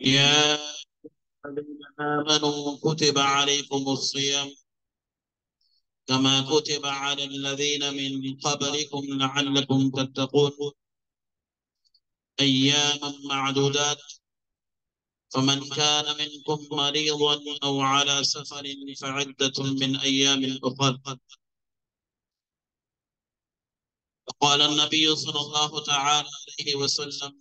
يا الذين آمنوا كتب عليكم الصيام كما كتب على الذين من قبلكم لعلكم تتقون أياما معدودات فمن كان منكم مريضا أو على سفر فعدة من أيام أخر. قال النبي صلى الله تعالى عليه وسلم: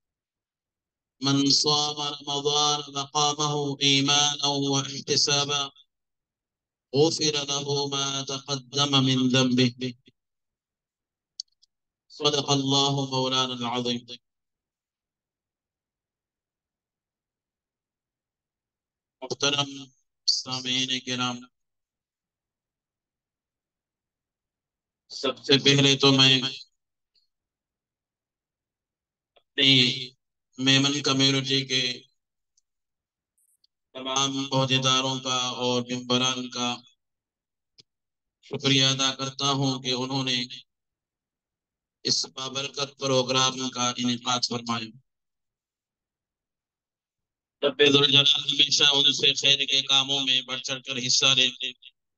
من صام رمضان وقامه إيمانا واحتسابا غفر له ما تقدم من ذنبه. صدق الله مولانا العظيم. محترم سامعین کرام، سب سے پہلے تو میں اپنی میمن کمیونٹی کے تمام عہدیداروں کا اور ممبران کا شکریہ ادا کرتا ہوں کہ انہوں نے اس بابرکت پروگرام کا انعقاد فرمایا۔ رب ذوالجلال ہمیشہ ان سے خیر کے کاموں میں بڑھ چڑھ کر حصہ لیتے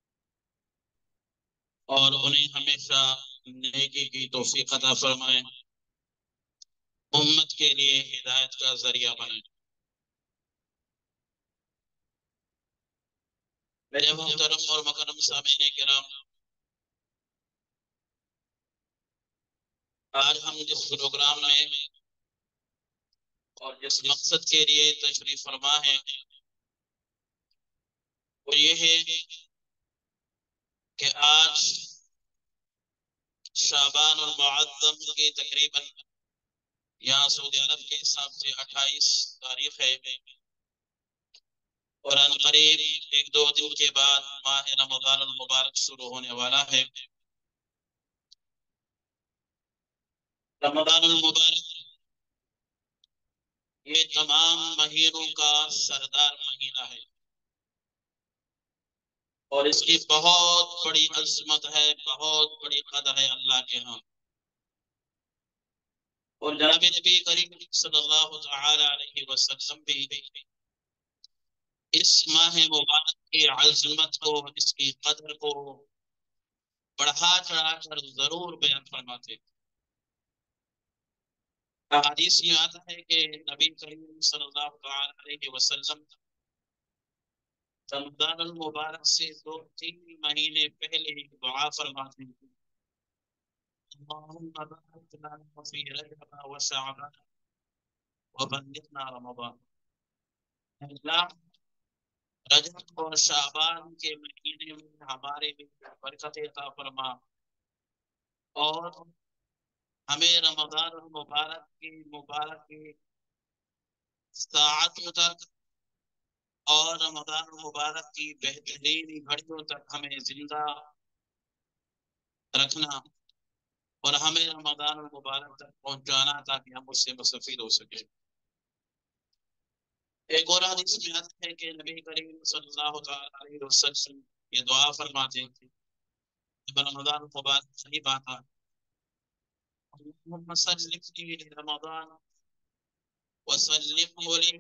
اور انہیں ہمیشہ نیکی کی توفیق عطا فرمائے، امت کے لیے ہدایت کا ذریعہ بنائے۔ میرے محترم اور مکرم سامعین کرام، آج ہم جس پروگرام میں اور جس مقصد کے لیے تشریف فرما ہے وہ یہ ہے کہ آج شعبان المعظم کی تقریباً یہاں سعودی عرب کے حساب سے 28 تاریخ ہے، اور ان قریب ایک دو دن کے بعد ماہ رمضان المبارک شروع ہونے والا ہے۔ رمضان المبارک یہ تمام مہینوں کا سردار مہینہ ہے اور اس کی بہت بڑی عظمت ہے، بہت بڑی قدر ہے اللہ کے ہاں۔ اور جناب نبی کریم صلی اللہ تعالی علیہ وسلم بھی اس ماہ مبارک کی عظمت کو، اس کی قدر کو بڑھا چڑھا کر ضرور بیان فرماتے۔ حدیث میں آتا ہے کہ نبی کریم صلی اللہ تعالی علیہ وسلم رمضان المبارک سے 2-3 مہینے پہلے دعا فرماتے ہیں: اللہم بارک لنا فی رجب و شعبان وبلغنا رمضان۔ اللہ رجب اور شعبان کے مہینے میں ہمارے لیے برکت عطا فرما اور ہمیں رمضان المبارک کی مبارک ساعتوں تک اور رمضان المبارک کی بہترین گھڑیوں تک ہمیں زندہ رکھنا اور ہمیں رمضان المبارک تک پہنچانا تاکہ ہم اس سے مستفید ہو سکیں۔ ایک اور حدیث میں آتا ہے کہ نبی کریم صلی اللہ علیہ وسلم یہ دعا فرماتے ہیں جب رمضان المبارک قریب آتا: اللهم سلمني لرمضان وسلمه لي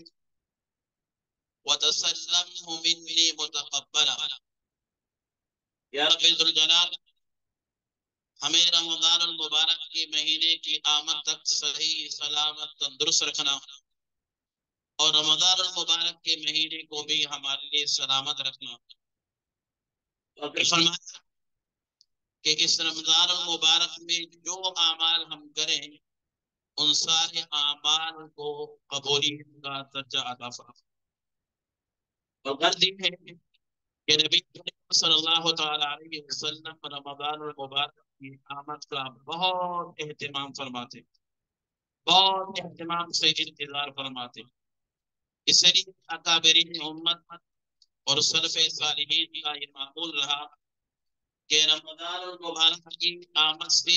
وتسلمه مني متقبلا۔ یا رب ذوالجلال ہمیں رمضان المبارک کے مہینے کی آمد تک صحیح سلامت تندرست رکھنا اور رمضان المبارک کے مہینے کو بھی ہمارے لیے سلامت رکھنا۔ اور پھر فرمایا کہ اس رمضان المبارک میں جو اعمال ہم کریں ان سارے اعمال کو قبولیت کا درجہ عطا فرما۔ اور غرض یہ ہے کہ نبی صلی اللہ تعالی علیہ وسلم رمضان المبارک کی آمد کا بہت اہتمام فرماتے، بہت اہتمام سے انتظار فرماتے۔ اس لیے اکابرین امت اور سلف صالحین کا یہ معمول رہا کہ رمضان المبارک کی آمد سے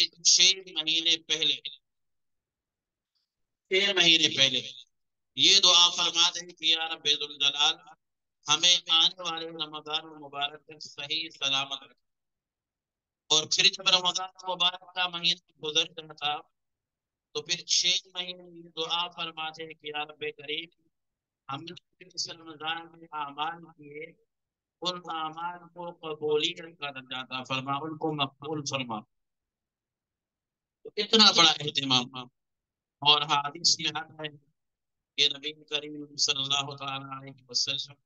6 مہینے پہلے یہ دعا فرماتے ہیں کہ یا رب ذوالجلال ہمیں آنے والے رمضان المبارک تک صحیح سلامت رکھا۔ اور پھر جب رمضان المبارک کا مہینہ گزر جاتا تو پھر 6 مہینے یہ دعا فرماتے ہیں کہ یا رب کریم ہم نے اس رمضان میں اعمال کیے، ان اعمال کو قبولیت کا درجہ عطا فرما، ان کو مقبول فرما. تو اتنا بڑا اہتمام. اور حدیث میں آتا ہے کہ نبی کریم صلی اللہ تعالی علیہ وسلم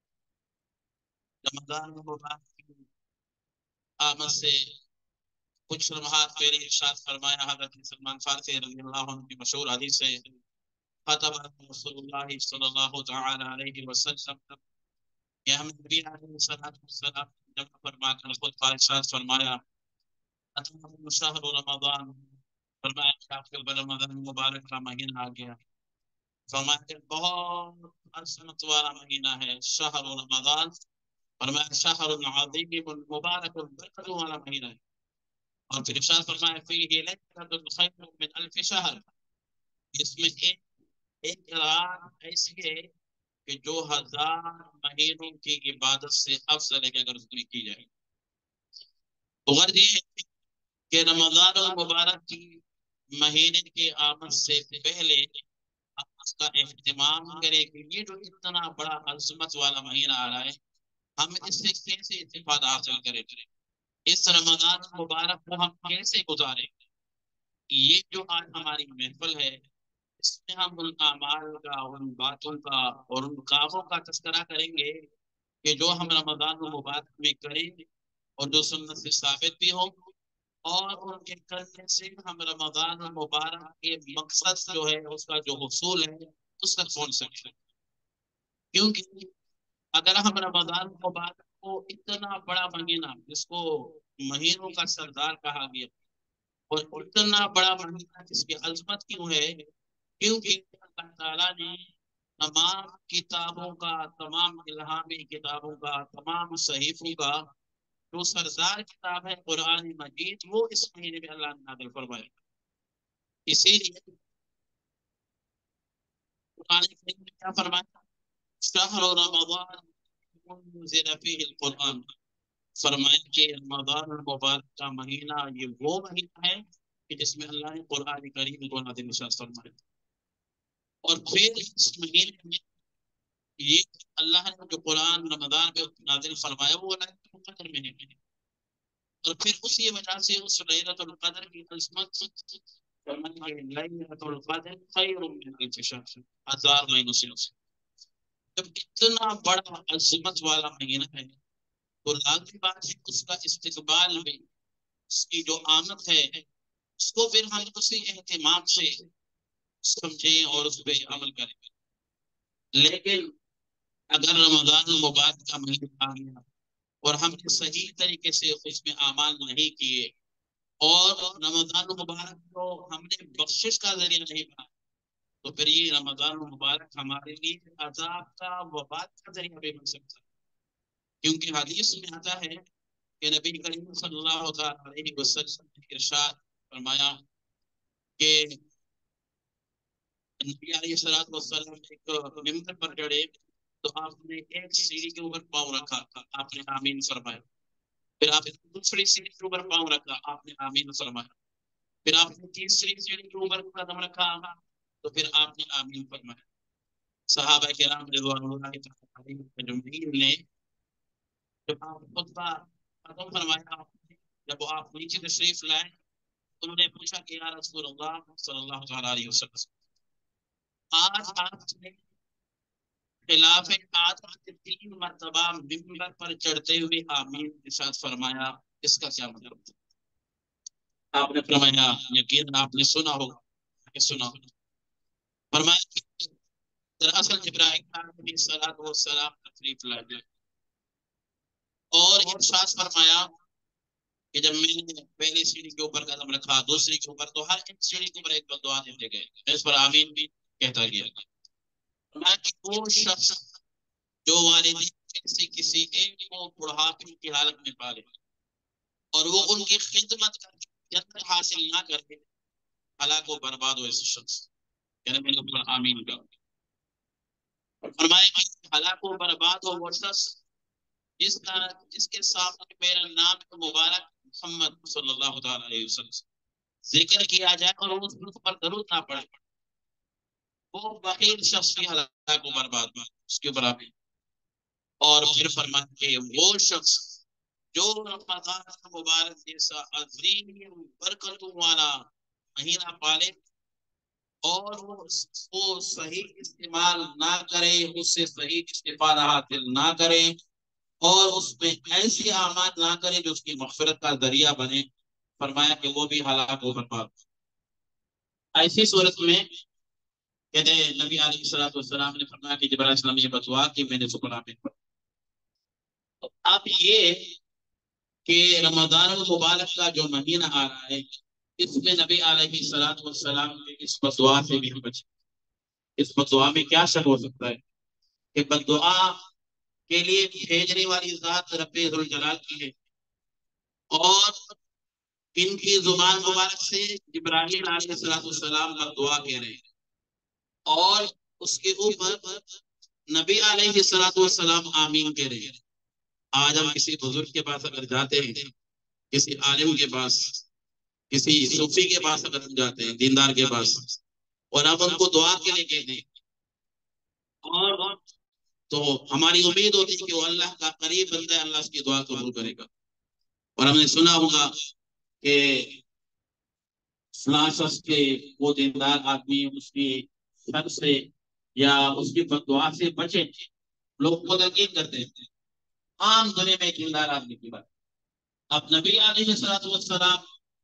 رمضان المبارک کی آمد سے کچھ لمحات پہلے ارشاد فرمایا، حضرت سلمان فارسی رضی اللہ عنہ کی مشہور حدیث ہے، خطب رسول اللہ صلی اللہ تعالی علیہ وسلم، کہ ہم نبی علیہ السلام جمع فرما کر خود کا ارشاد فرمایا، اتم شہر رمضان، فرمایا کہ آپ کے رمضان مبارک کا مہینہ آ گیا. فرمایا کہ بہت عظمت والا مہینہ ہے شہر رمضان، فرمایا شہر عظیم مبارک برکت والا مہینہ ہے. اور پھر ارشاد فرمایا فیہ لیلۃ خیر من الف شہر، اس میں ایک رات ایسی ہے کہ جو 1000 مہینوں کی عبادت سے افضل ہے کہ اگر اس میں کی جائے. تو غرض یہ ہے کہ رمضان المبارک کی مہینے کی آمد سے پہلے ہم اس کا اہتمام کریں کہ یہ جو اتنا بڑا عظمت والا مہینہ آ رہا ہے، ہم اس سے کیسے استفادہ حاصل کریں، اس رمضان المبارک کو ہم کیسے گزاریں. یہ جو آج ہماری محفل ہے، اس میں ہم ان اعمال کا، ان باتوں کا اور ان کاموں کا تذکرہ کریں گے کہ جو ہم رمضان المبارک میں کریں اور جو سنت سے ثابت بھی ہوں، اور ان کے کرنے سے ہم رمضان المبارک کے مقصد جو ہے، اس کا جو حصول ہے، اس تک پہنچ سکتے ہیں. کیونکہ اگر ہم رمضان المبارک کو اتنا بڑا مہینہ، جس کو مہینوں کا سردار کہا گیا، اور اتنا بڑا مہینہ جس کی عظمت کیوں ہے، کیونکہ اللہ تعالیٰ نے تمام کتابوں کا، تمام الہامی کتابوں کا، تمام صحیفوں کا جو سردار کتاب ہے قرآن مجید، وہ اس مہینے میں اللہ نے نازل فرمایا. اسی لیے قرآن کریم میں کیا فرمایا، شہر رمضان انزل فیہ القرآن، فرمایا کہ رمضان المبارک کا مہینہ یہ وہ مہینہ ہے کہ جس میں اللہ نے قرآن کریم کو نازل فرمایا. اور پھر اس مہینے میں یہ اللہ نے جو قرآن رمضان میں نازل فرمایا وہ لیلۃ القدر میں ہے. اور پھر اسی وجہ سے اس لیلۃ القدر کی عظمت، لیلۃ القدر خیر من الف شہر، 1000 مہینوں سے. جب اتنا بڑا عظمت والا مہینہ ہے تو لازمی بات ہے اس کا استقبال بھی، اس کی جو آمد ہے، اس کو پھر ہم اسی اہتمام سے سمجھیں اور اس پہ عمل کریں. لیکن اگر رمضان المبارک کا مہینہ آ گیا اور ہم نے صحیح طریقے سے اس میں اعمال نہیں کیے، اور رمضان المبارک کو ہم نے بخشش کا ذریعہ نہیں بنا، تو پھر یہ رمضان المبارک ہمارے لیے عذاب کا، وبال کا ذریعہ بھی بن سکتا ہے. کیونکہ حدیث میں آتا ہے کہ نبی کریم صلی اللہ علیہ وسلم نے ارشاد فرمایا کہ نبی علیہ السلام ایک ممبر پر چڑھے تو آپ نے ایک سیڑھی کے اوپر پاؤں رکھا، آپ نے آمین فرمایا. پھر آپ نے دوسری سیڑھی کے اوپر پاؤں رکھا، آپ نے آمین فرمایا. پھر آپ نے تیسری سیڑھی کے اوپر قدم رکھا تو پھر آپ نے آمین فرمایا. صحابہ کرام رضوان اللہ تعالی علیہم اجمعین نے جب آپ خطبہ ختم فرمایا، جب آپ نیچے تشریف لائے، انہوں نے پوچھا کہ یا رسول اللہ صلی اللہ تعالی علیہ وسلم، آج آپ نے خلاف عادت کے 3 مرتبہ ممبر پر چڑھتے ہوئے آمین ارشاد فرمایا، اس کا کیا مطلب ہے؟ آپ نے فرمایا یقین آپ نے سنا ہوگا، سنا ہوگا. فرمایا کہ دراصل ابراہیم علیہ السلام تشریف لائے اور ارشاد فرمایا کہ جب میں نے پہلی سیڑھی کے اوپر قدم رکھا، دوسری کے اوپر، تو ہر ایک سیڑھی کے اوپر ایک بدعا دیتے گئے، اس پر آمین بھی کہتا گیا. فرمایا کہ وہ شخص جو والدین سے کسی ایک کو بڑھاپے کی حالت میں پالے اور وہ ان کی خدمت کر کے جنت حاصل نہ کرے، ہلاک و برباد ہو ایسے شخص. یعنی میرے اوپر آمین کا. فرمایا کہ ہلاک و برباد ہو وہ شخص جس کے سامنے میرا نام مبارک محمد صلی اللہ تعالی علیہ وسلم ذکر کیا جائے اور اس پر درود نہ پڑے. وہ بخیل شخص کی ہلاک و برباد اس کے اوپر آپ. اور پھر فرمایا کہ وہ شخص جو رمضان مبارک جیسا عظیم برکتوں والا مہینہ پالے اور وہ اس کو صحیح استعمال نہ کرے، اس سے صحیح استفادہ حاصل نہ کرے، اور اس میں ایسی اعمال نہ کرے جو اس کی مغفرت کا ذریعہ بنے، فرمایا کہ وہ بھی ہلاک و برباد. ایسی صورت میں کہتے ہیں نبی علیہ الصلوۃ والسلام نے فرمایا کہ جبرائیل السلام یہ بتوا کہ میں نے شکر آپ پر. اب یہ کہ رمضان المبارک کا جو مہینہ آ رہا ہے اس میں نبی علیہ الصلوۃ والسلام کے اس بدعا سے بھی ہم بچیں. اس بدعا میں کیا شک ہو سکتا ہے کہ بدعا کے لیے بھیجنے والی ذات رب ذوالجلال کی ہے، اور ان کی زبان مبارک سے جبرائیل علیہ السلام بدعا کہہ رہے ہیں، اور اس کے اوپر نبی علیہ السلام آمین کہہ رہے ہیں. آج ہم کسی بزرگ کے پاس اگر جاتے ہیں، کسی عالم کے پاس، کسی صوفی کے پاس اگر ہم جاتے ہیں، دیندار کے پاس، اور اب ان کو دعا کے لیے کہتے ہیں، اور تو ہماری امید ہوتی ہے کہ وہ اللہ کا قریب بندہ ہے، اللہ اس کی دعا قبول کرے گا. اور ہم نے سنا ہوگا کہ فلاں شخص کے وہ دیندار آدمی اس کی شر سے یا اس کی دعا سے بچے، لوگ کو یقین کرتے ہیں. عام دنیا میں ایک دیندار آدمی کی بات. اب نبی علیہ السلام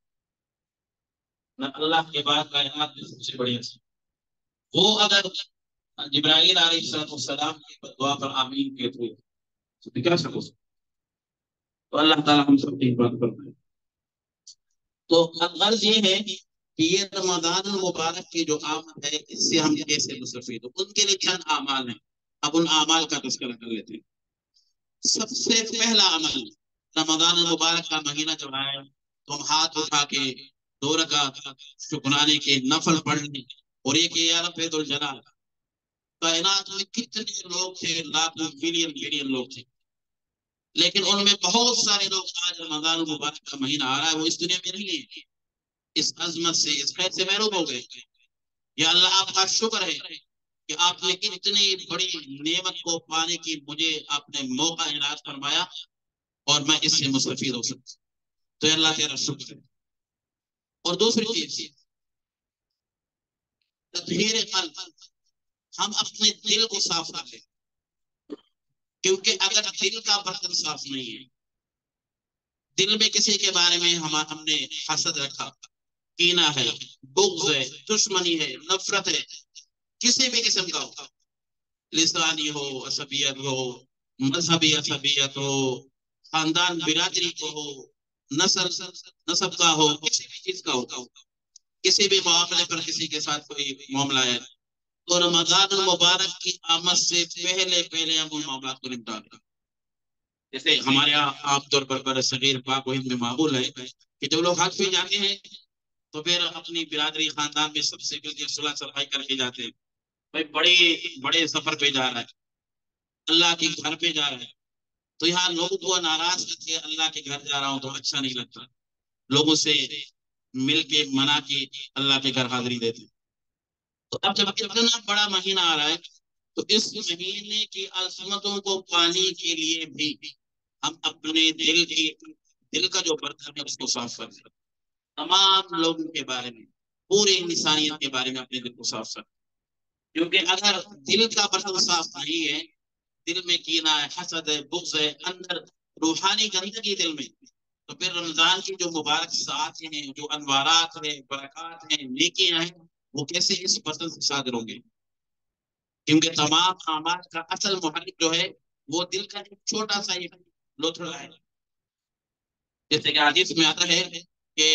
اللہ کے بعد کائنات میں سب سے بڑی ہستی، وہ اگر جبرائیل علیہ السلام کی دعا پر آمین کہتے تو کیا سکو. تو اللہ تعالیٰ ہم سب کی بات کرتے ہیں. تو غرض یہ ہے کہ یہ رمضان المبارک کی جو آمد ہے اس سے ہم کیسے مستفید ہو، ان کے لیے چند اعمال ہیں. اب ان اعمال کا تذکرہ کر لیتے ہیں. سب سے پہلا عمل، رمضان المبارک کا مہینہ جب آئے تو ہم ہاتھ اٹھا کے 2 رکعت شکرانے کے نفل پڑھنے، اور یہ کہ یا رب ذوالجلال، کائنات میں کتنے لوگ تھے، لاکھوں ملین بلین لوگ تھے، لیکن ان میں بہت سارے لوگ آج رمضان المبارک کا مہینہ آ رہا ہے وہ اس دنیا میں نہیں ہے، اس عظمت سے، اس خیر سے محروم ہو گئے. یا اللہ آپ کا شکر ہے کہ آپ نے اتنی بڑی نعمت کو پانے کی مجھے آپ نے موقع عنایت فرمایا اور میں اس سے مستفید ہو سکتا. تو اللہ تیرا شکر ہے. اور دوسری چیز، تطہیر قلب، ہم اپنے دل کو صاف کر لیں، کیونکہ اگر دل کا برتن صاف نہیں ہے، دل میں کسی کے بارے میں ہم نے حسد رکھا، کینہ ہے، بغض ہے، دشمنی ہے، نفرت ہے، کسی بھی قسم کا ہو، لسانی ہو، عصبیت ہو، مذہبی عصبیت ہو، خاندان برادری کو ہو، نسب کا ہو، کسی بھی چیز کا ہو، کسی بھی معاملے پر کسی کے ساتھ کوئی معاملہ ہے تو رمضان المبارک کی آمد سے پہلے پہلے ہم ان معاملات کو نپٹا دیں. جیسے ہمارے یہاں عام طور پر بر صغیر پاک و ہند میں معمول ہے کہ جب لوگ حج پہ جاتے ہیں تو پھر اپنی برادری خاندان میں سب سے مل کے صلح صفائی کر کے جاتے ہیں. بھائی بڑے سفر پہ جا رہا ہے، اللہ کے گھر پہ جا رہا ہے، تو یہاں لوگ کو ناراض کرتے ہیں، اللہ کے گھر جا رہا ہوں تو اچھا نہیں لگتا، لوگوں سے مل کے منا کے اللہ کے گھر حاضری دیتے. تو اب جب اتنا بڑا مہینہ آ رہا ہے تو اس مہینے کی عظمتوں کو پانے کے لیے بھی ہم اپنے دل کا جو برتن ہے اس کو صاف کر دیں. تمام لوگوں کے بارے میں، پوری انسانیت کے بارے میں اپنے دل کو صاف کر. کیونکہ اگر دل کا برتن صاف نہیں ہے، دل میں کینہ ہے، حسد ہے، بغض ہے، اندر روحانی گندگی دل میں، تو پھر رمضان کی جو مبارک ساعتیں ہیں، جو انوارات ہیں، برکات ہیں، نیکیاں ہیں، وہ کیسے اس برتن سے صادر ہوں گے. کیونکہ تمام اعمال کا اصل محرک جو ہے وہ دل کا ایک چھوٹا سا ایک لوتھڑا ہے. جیسے کہ حدیث میں آتا ہے کہ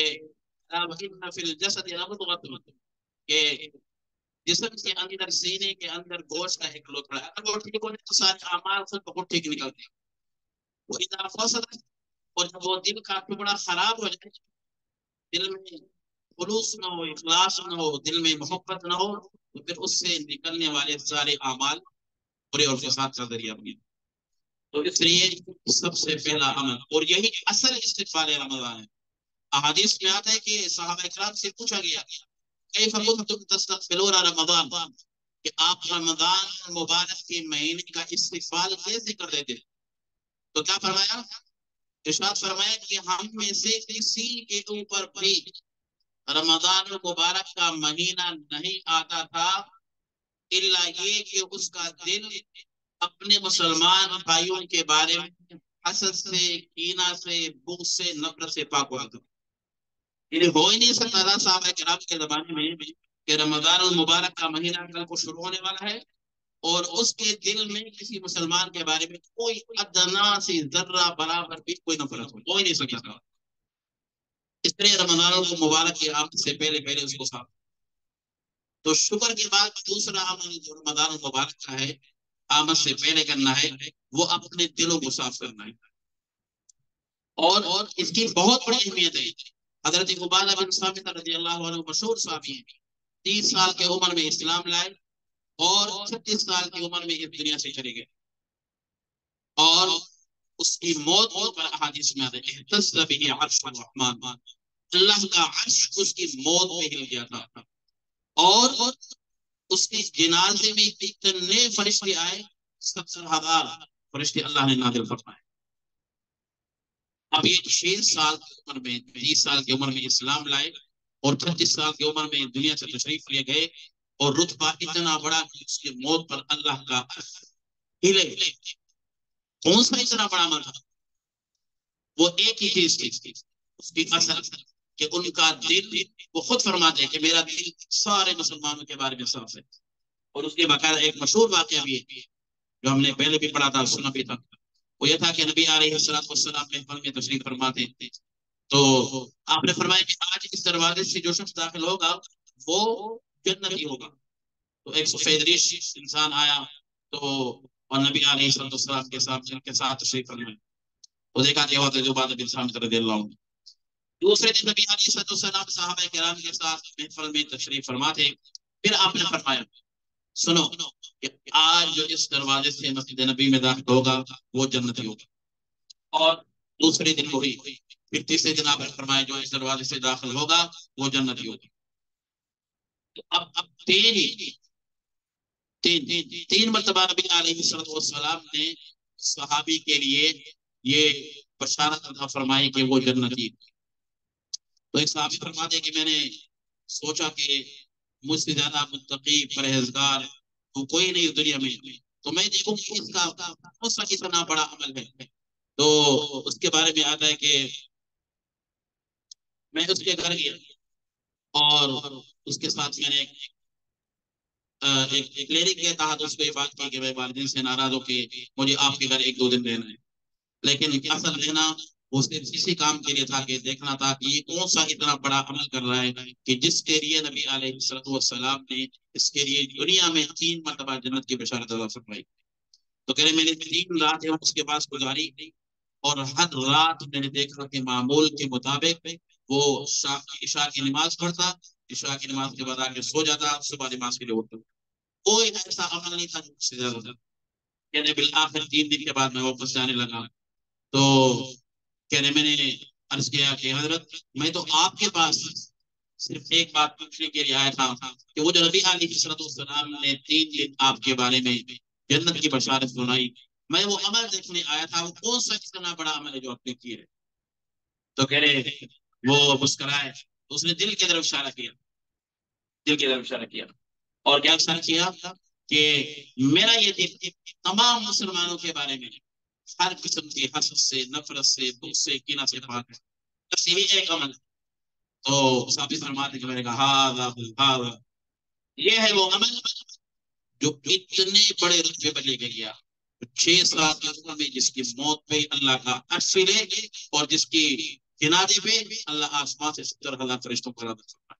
کہ جسم کے اندر، سینے کے اندر گوشت کا ایک لوتھڑا ہے، اگر وہ ٹھیک ہو جائے تو سارے اعمال خود بخود ٹھیک نکلتے ہیں. وہ اذا فسد، اور جب وہ دل کا ٹکڑا خراب ہو جائے، دل میں خلوص نہ ہو، اخلاص نہ ہو، دل میں محبت نہ ہو، تو پھر اس سے نکلنے والے سارے اعمال برے اور فساد کا ذریعہ بنے. تو اس لیے سب سے پہلا عمل، اور یہی اصل استغفار رمضان ہے. احادیث میں آتا ہے کہ صحابہ اکرام سے پوچھا گیا کیف کنتم تستغفرون رمضان، کہ آپ رمضان مبارک کے مہینے کا استقبال کیسے کر دیتے؟ تو کیا فرمایا؟ ارشاد فرمایا کہ ہم میں سے کسی کے اوپر بھی رمضان المبارک کا مہینہ نہیں آتا تھا الا یہ کہ اس کا دل اپنے مسلمان بھائیوں کے بارے میں حسد سے، کینہ سے، بغض سے، نفرت سے پاک ہوا تھا۔ یعنی ہو ہی نہیں سکتا تھا صحابہ کرام کے زمانے میں کہ رمضان المبارک کا مہینہ کل کو شروع ہونے والا ہے اور اس کے دل میں کسی مسلمان کے بارے میں کوئی ادنا سی ذرہ برابر بھی کوئی نفرت ہو ہی نہیں سکتا تھا۔ اس طرح رمضان المبارک کی آمد سے پہلے پہلے اس کو صاف۔ تو شکر کے بعد دوسرا عمل جو رمضان المبارک کا ہے، آمد سے پہلے کرنا ہے، وہ اپنے دلوں کو صاف کرنا ہے۔ اور اس کی بہت بڑی اہمیت ہے۔ حضرت عبادہ بن صامت رضی اللہ عنہ مشہور صحابی ہیں، 30 سال کی عمر میں اسلام لائے اور 36 سال کی عمر میں اس دنیا سے چلے گئے، اور اس کی موت پر احادیث میں آتے ہیں اہتز بہ عرش الرحمن، اللہ کا عرش اس کی موت پہ ہل گیا تھا، اور اس کے جنازے میں اتنے فرشتے آئے، 70,000 فرشتے اللہ نے نازل فرمائے۔ اب یہ 6 سال کی عمر میں، 30 سال کی عمر میں اسلام لائے اور 36 سال کی عمر میں دنیا سے تشریف لے گئے، اور رتبہ اتنا بڑا کہ اس کی موت پر اللہ کا ہلے۔ کون سا اتنا بڑا مرحلہ؟ وہ ایک ہی چیز تھی، اس کی اثر کہ ان کا دل، وہ خود فرماتے ہیں کہ میرا دل سارے مسلمانوں کے بارے میں صاف ہے۔ اور اس کے باقاعدہ ایک مشہور واقعہ بھی ہے جو ہم نے پہلے بھی پڑھا تھا، سنا بھی تھا، وہ یہ تھا کہ نبی علیہ السلام محفل میں تشریف فرماتے تھے، تو آپ نے فرمایا کہ آج اس دروازے سے جو شخص داخل ہوگا وہ جنتی ہوگا۔ تو ایک سفید ریش انسان آیا، تو اور نبی علیہ السلام کے ساتھ تشریف فرمائے، تو دیکھا کہ حضرت عبادہ بن صامت رضی اللہ عنہ۔ دوسرے دن نبی علیہ السلام صحابہ کرام کے ساتھ محفل میں تشریف فرما تھے، پھر آپ نے فرمایا سنو کہ آج جو اس دروازے سے مسجد نبی میں داخل ہوگا وہ جنتی ہوگا، اور دوسرے دن وہی، پھر تیسرے دن آپ نے فرمایا جو اس دروازے سے داخل ہوگا وہ جنتی ہوگا۔ تو اب تین مرتبہ نبی علیہ السلام نے صحابی کے لیے یہ بشارت عطا فرمائی کہ وہ جنتی۔ تو ایک صحابی فرماتے کہ میں نے سوچا کہ مجھ سے زیادہ متقی پرہیزگار تو کوئی نہیں دنیا میں، تو میں دیکھوں کہ اس کا کون سا کتنا بڑا عمل ہے۔ تو اس کے بارے میں آتا ہے کہ میں اس کے گھر گیا اور اس کے ساتھ میں نے ایک کلینک کے تحت اس کو یہ بات کی کہ میں والدین سے ناراض ہوں کہ مجھے آپ کے گھر 1-2 دن رہنا ہے، لیکن اصل رہنا وہ صرف اسی کام کے لیے تھا کہ دیکھنا تھا کہ یہ کون سا اتنا بڑا عمل کر رہا ہے کہ جس کے لیے نبی علیہ السلام نے اس کے لیے دنیا میں 3 مرتبہ جنت کی بشارت عطا فرمائی۔ تو کہہ رہے میں نے 3 راتیں اس کے پاس گزاری، اور ہر رات میں نے دیکھا کہ معمول کے مطابق وہ عشاء کی نماز پڑھتا، عشاء کی نماز کے بعد آ کے سو جاتا، صبح نماز کے لیے اٹھتا۔ کوئی ایسا عمل نہیں تھا جو اس سے زیادہ تھا۔ کہنے بالآخر 3 دن کے بعد میں واپس جانے لگا، تو کہنے میں نے عرض کیا کہ حضرت میں تو آپ کے پاس صرف ایک بات پوچھنے کے لیے آیا تھا کہ وہ جو نبی علیہ السلام نے 3 دن آپ کے بارے میں جنت کی بشارت سنائی، میں وہ عمل دیکھنے آیا تھا، وہ کون سا اتنا بڑا عمل ہے جو آپ نے کیا ہے؟ تو کہہ رہے وہ مسکرائے، اس نے دل کی طرف اشارہ کیا، دل کی طرف اشارہ کیا، اور کیا اشارہ کیا کہ میرا یہ دل تمام مسلمانوں کے بارے میں ہر قسم کی حسد سے، نفرت سے، بغض سے، کینہ سے پاک ہے، بس یہی ایک عمل۔ تو صحابی فرماتے کہ میں نے کہا ہاں یہ ہے وہ عمل جو اتنے بڑے رتبے پر لے کے گیا، 6 سال کی عمر میں جس کی موت پہ اللہ کا عرش لے، اور جس کی جنازے پہ اللہ آسمان سے 70,000 فرشتوں کو رد کرتا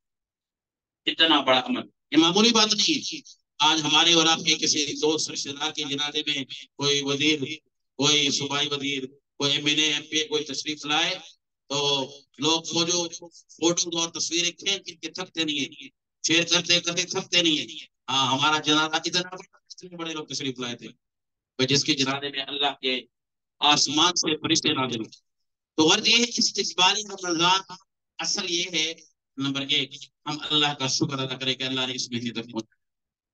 ہے۔ اتنا بڑا عمل یہ معمولی بات نہیں ہے۔ آج ہمارے اور آپ کے کسی دوست رشتے دار کے جنازے میں کوئی وزیر، کوئی صوبائی وزیر، کوئی M N A, M P A کوئی تشریف لائے تو لوگ فوٹو اور تصویریں کھینچ کے تھکتے نہیں ہیں، شیئر کرتے کرتے تھکتے نہیں ہیں۔ ہاں ہمارا جنازہ اتنا بڑے لوگ تشریف لائے تھے جس کے جنازے میں اللہ کے آسمان سے فرشتے نازل ہوئے۔ تو غرض یہ ہے استقبالی رمضان اصل یہ ہے، نمبر 1 ہم اللہ کا شکر ادا کریں کہ اللہ نے اس مہینے تک پہنچا۔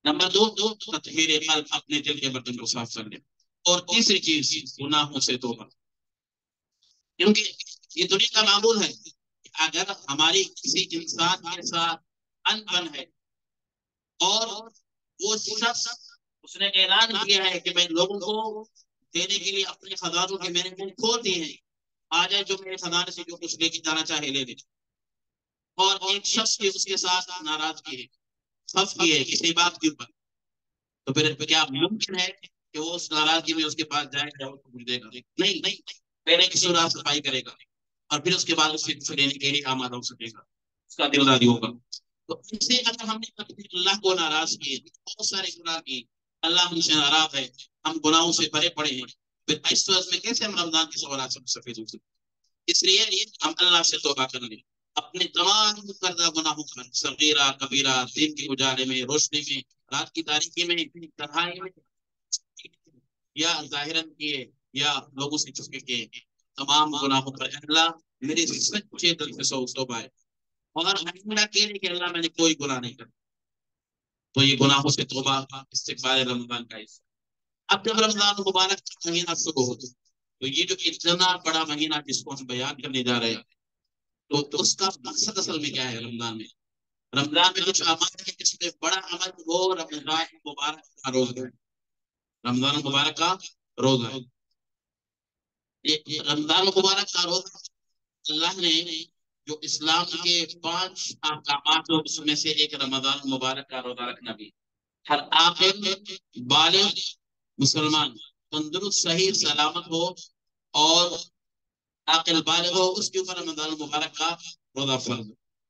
نمبر دو تطہیر قلب، اپنے دل کے برتن کو صاف کر لیں. اور تیسری چیز گناہوں سے توبہ. کیونکہ یہ دنیا کا معمول ہے کہ اگر ہماری کسی انسان کے ساتھ انبن ہے اور وہ شخص اس نے اعلان کیا ہے کہ میں لوگوں کو دینے کے لیے اپنے خزانوں کے میرے منہ کھول دیے ہیں، آ جائے جو میرے خزانے سے جو کچھ لے کے جانا چاہے لے لے، اور ایک شخص کی اس کے ساتھ ناراضگی ہے، خف کی ہے کسی بات کے اوپر، تو پھر کیا ممکن ہے کہ وہ اس ناراضگی میں اس کے پاس جائے یا اس کو کچھ دے گا؟ نہیں نہیں. پہلے کسی اور صفائی کرے گا اور پھر اس کے بعد اس سے کچھ لینے کے لیے آمادہ ہو سکے گا، اس کا دل راضی ہوگا. تو اسے اگر ہم نے اللہ کو ناراض کیے، بہت سارے گناہ کیے، اللہ ہم سے ناراض ہے، ہم گناہوں سے بھرے پڑے ہیں، پھر اس صورت میں کیسے ہم رمضان کے سوالات سے مستفید ہو سکتے؟ اس لیے ہم اللہ سے توبہ کر لیں اپنے تمام کردہ گناہوں پر، صغیرہ کبیرہ، دن کے اجالے میں، روشنی میں، رات کی تاریکی میں، تنہائی میں، یا ظاہراً کیے یا لوگوں سے چھپے کیے، تمام گناہوں پر اللہ میرے سچے دل سے توبہ ہے، اور آئندہ کے لیے کہ اللہ میں نے کوئی گناہ نہیں کرا. تو یہ گناہوں سے توبہ استقبال رمضان کا حصہ. اب جب رمضان مبارک کا مہینہ شروع ہوتا تو یہ جو اتنا بڑا مہینہ جس کو ہم بیان کرنے جا رہے ہیں، تو اس کا مقصد اصل میں کیا ہے؟ رمضان میں، رمضان میں کچھ عمل ہے جس میں بڑا عمل وہ رمضان مبارک کا روزہ ہے. رمضان مبارک کا روزہ ہے. یہ رمضان مبارک کا روزہ اللہ نے جو اسلام کے 5 احکامات ہو اس میں سے ایک رمضان مبارک کا روزہ رکھنا بھی. ہر عاقل بالغ مسلمان تندرست صحیح سلامت ہو اور عاقل بالغ ہو، اس کے اوپر رمضان مبارک کا روزہ فرض.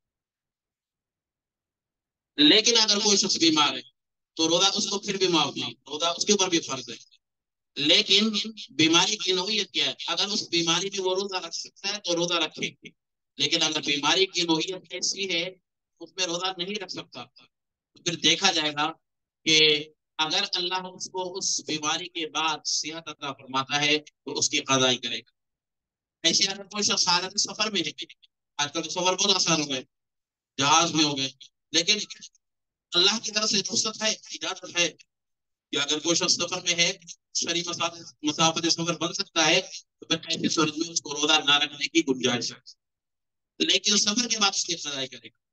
لیکن اگر کوئی شخص بیمار ہے تو روزہ اس کو پھر بھی معاف نہیں، روزہ اس کے اوپر بھی فرض ہے. لیکن بیماری کی نوعیت کیا ہے؟ اگر اس بیماری میں وہ روزہ رکھ سکتا ہے تو روزہ رکھے، لیکن اگر بیماری کی نوعیت ایسی ہے اس میں روزہ نہیں رکھ سکتا تو پھر دیکھا جائے گا کہ اگر اللہ اس کو اس بیماری کے بعد صحت عطا فرماتا ہے تو اس کی قضائی کرے گا. ایسے اگر کوئی شخص حالت سفر میں ہے، آج کل تو سفر بہت آسان ہو گئے، جہاز میں ہو گئے، لیکن اللہ کی طرف سے رخصت ہے، اجازت ہے کہ اگر کوئی شخص سفر میں ہے، شرعی مسافت سفر بن سکتا ہے، تو پھر ایسی صورت میں اس کو روزہ نہ رکھنے کی گنجائش ہے، لیکن سفر کے بعد اس کی قضائی کرے گا.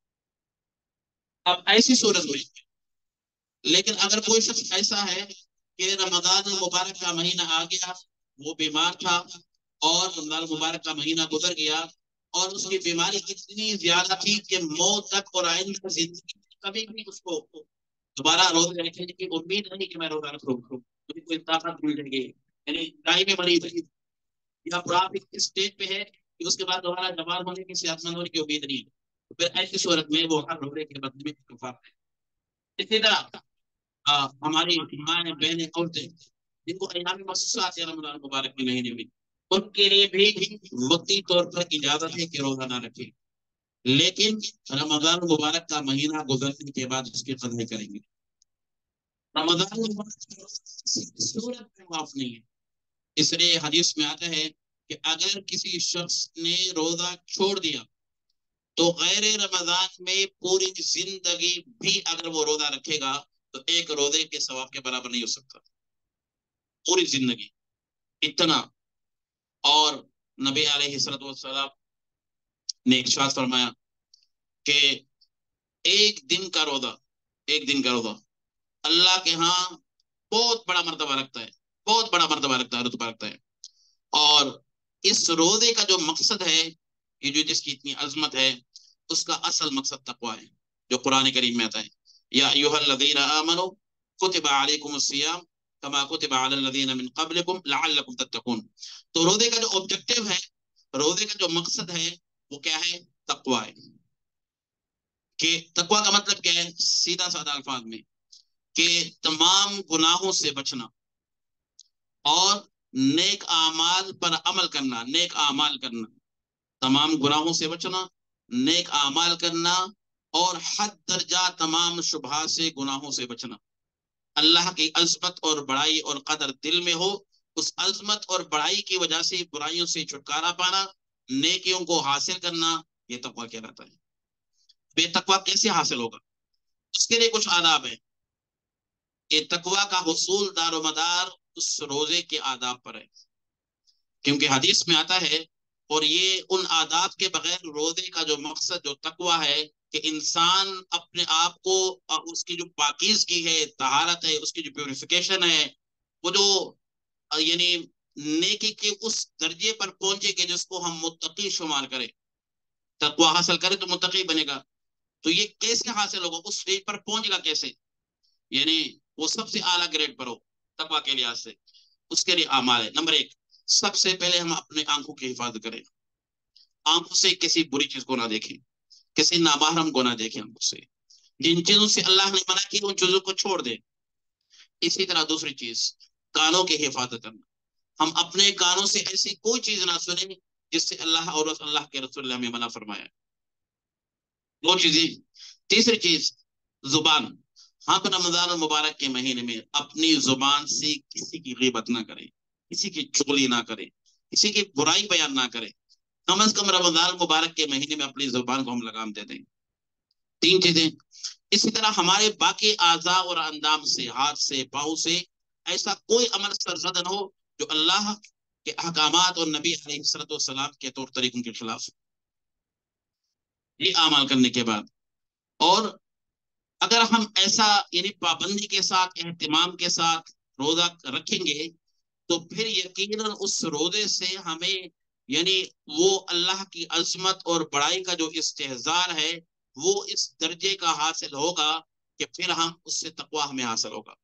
اب ایسی صورت ہوئی. لیکن اگر کوئی شخص ایسا ہے کہ رمضان مبارک کا مہینہ آ گیا، وہ بیمار تھا اور رمضان مبارک کا مہینہ گزر گیا اور اس کی بیماری اتنی زیادہ تھی کہ موت تک اور آئندہ زندگی کبھی بھی اس کو دوبارہ روزے رکھنے کی امید نہیں کہ میں روزہ رکھوں، مجھے کوئی طاقت مل جائے گی، یعنی ٹائم میں مریض ہے یا آپ اس اسٹیج پہ ہے کہ اس کے بعد دوبارہ جوان ہونے کی، صحت مند ہونے کی امید نہیں ہے، تو پھر ایسی صورت میں وہ ہر روزے کے بدلے میں کفارہ ہے. اسی طرح ہماری مائیں بہنیں عورتیں جن کو ایام مخصوصات یا رمضان مبارک میں نہیں ملی، ان کے لیے بھی وقتی طور پر اجازت ہے کہ روزہ نہ رکھیں، لیکن رمضان مبارک کا مہینہ گزرنے کے بعد اس کی قضائی کریں گے. رمضان مبارک صورت میں معاف نہیں ہے. اس لیے حدیث میں آتا ہے کہ اگر کسی شخص نے روزہ چھوڑ دیا تو غیر رمضان میں پوری زندگی بھی اگر وہ روزہ رکھے گا تو ایک روزے کے ثواب کے برابر نہیں ہو سکتا، پوری زندگی اتنا. اور نبی علیہ الصلوۃ والسلام نے ارشاد فرمایا کہ ایک دن کا روزہ، ایک دن کا روزہ اللہ کے ہاں بہت بڑا مرتبہ رکھتا ہے، بہت بڑا مرتبہ رکھتا ہے، رتبہ رکھتا ہے. اور اس روزے کا جو مقصد ہے، یہ جو جس کی اتنی عظمت ہے، اس کا اصل مقصد تقوی ہے جو قرآن کریم میں آتا ہے. یا ایھا الذین آمنوا کتب علیکم الصیام کما کتب علی الذین من قبلکم لعلکم تتقون. تو روزے کا جو آبجیکٹو ہے، روزے کا جو مقصد ہے وہ کیا ہے؟ تقوی ہے. کہ تقوی کا مطلب کیا ہے؟ سیدھا سادہ الفاظ میں کہ تمام گناہوں سے بچنا اور نیک اعمال پر عمل کرنا، نیک اعمال کرنا، تمام گناہوں سے بچنا، نیک اعمال کرنا، اور حد درجہ تمام شبہات سے، گناہوں سے بچنا. اللہ کی عظمت اور بڑائی اور قدر دل میں ہو، اس عظمت اور بڑائی کی وجہ سے برائیوں سے چھٹکارا پانا، نیکیوں کو حاصل کرنا، یہ تقویٰ کہلاتا ہے. بے تقویٰ کیسے حاصل ہوگا؟ اس کے لیے کچھ آداب ہیں. کہ تقوی کا حصول دار و مدار اس روزے کے آداب پر ہے، کیونکہ حدیث میں آتا ہے، اور یہ ان آداب کے بغیر روزے کا جو مقصد جو تقوی ہے کہ انسان اپنے آپ کو اس کی جو پاکیزگی ہے، طہارت ہے، اس کی جو پیوریفیکیشن ہے، وہ جو یعنی نیکی کے اس درجے پر پہنچے کہ جس کو ہم متقی شمار کریں، تقوی حاصل کرے تو متقی بنے گا. تو یہ کیسے حاصل ہوگا، اس اسٹیج پر پہنچے گا کیسے، یعنی وہ سب سے اعلیٰ گریڈ پر ہو تقوی کے لحاظ سے. اس کے لیے اعمال ہے. نمبر ایک، سب سے پہلے ہم اپنے آنکھوں کی حفاظت کریں، آنکھوں سے کسی بری چیز کو نہ دیکھیں، کسی نامحرم کو نہ دیکھیں آنکھوں سے. جن چیزوں سے اللہ نے منع کی ان چیزوں کو چھوڑ دیں. اسی طرح دوسری چیز، کانوں کی حفاظت کرنا، ہم اپنے کانوں سے ایسی کوئی چیز نہ سنیں جس سے اللہ اور اللہ کے رسول نے ہمیں منع فرمایا. دو چیزیں. تیسری چیز، زبان، ہم رمضان المبارک کے مہینے میں اپنی زبان سے کسی کی غیبت نہ کریں، کسی کی چغلی نہ کریں، کسی کی برائی بیان نہ کریں. کم از کم رمضان المبارک کے مہینے میں اپنی زبان کو ہم لگام دے دیں. تین چیزیں. اسی طرح ہمارے باقی اعضاء اور اندام سے، ہاتھ سے، پاؤں سے ایسا کوئی عمل سرزد نہ ہو جو اللہ کے احکامات اور نبی علیہ الصلوۃ والسلام کے طور طریقوں کے خلاف. یہ اعمال کرنے کے بعد، اور اگر ہم ایسا یعنی پابندی کے ساتھ، اہتمام کے ساتھ روزہ رکھیں گے تو پھر یقیناً اس روزے سے ہمیں یعنی وہ اللہ کی عظمت اور بڑائی کا جو استحضار ہے وہ اس درجے کا حاصل ہوگا کہ پھر ہم اس سے تقوی ہمیں حاصل ہوگا.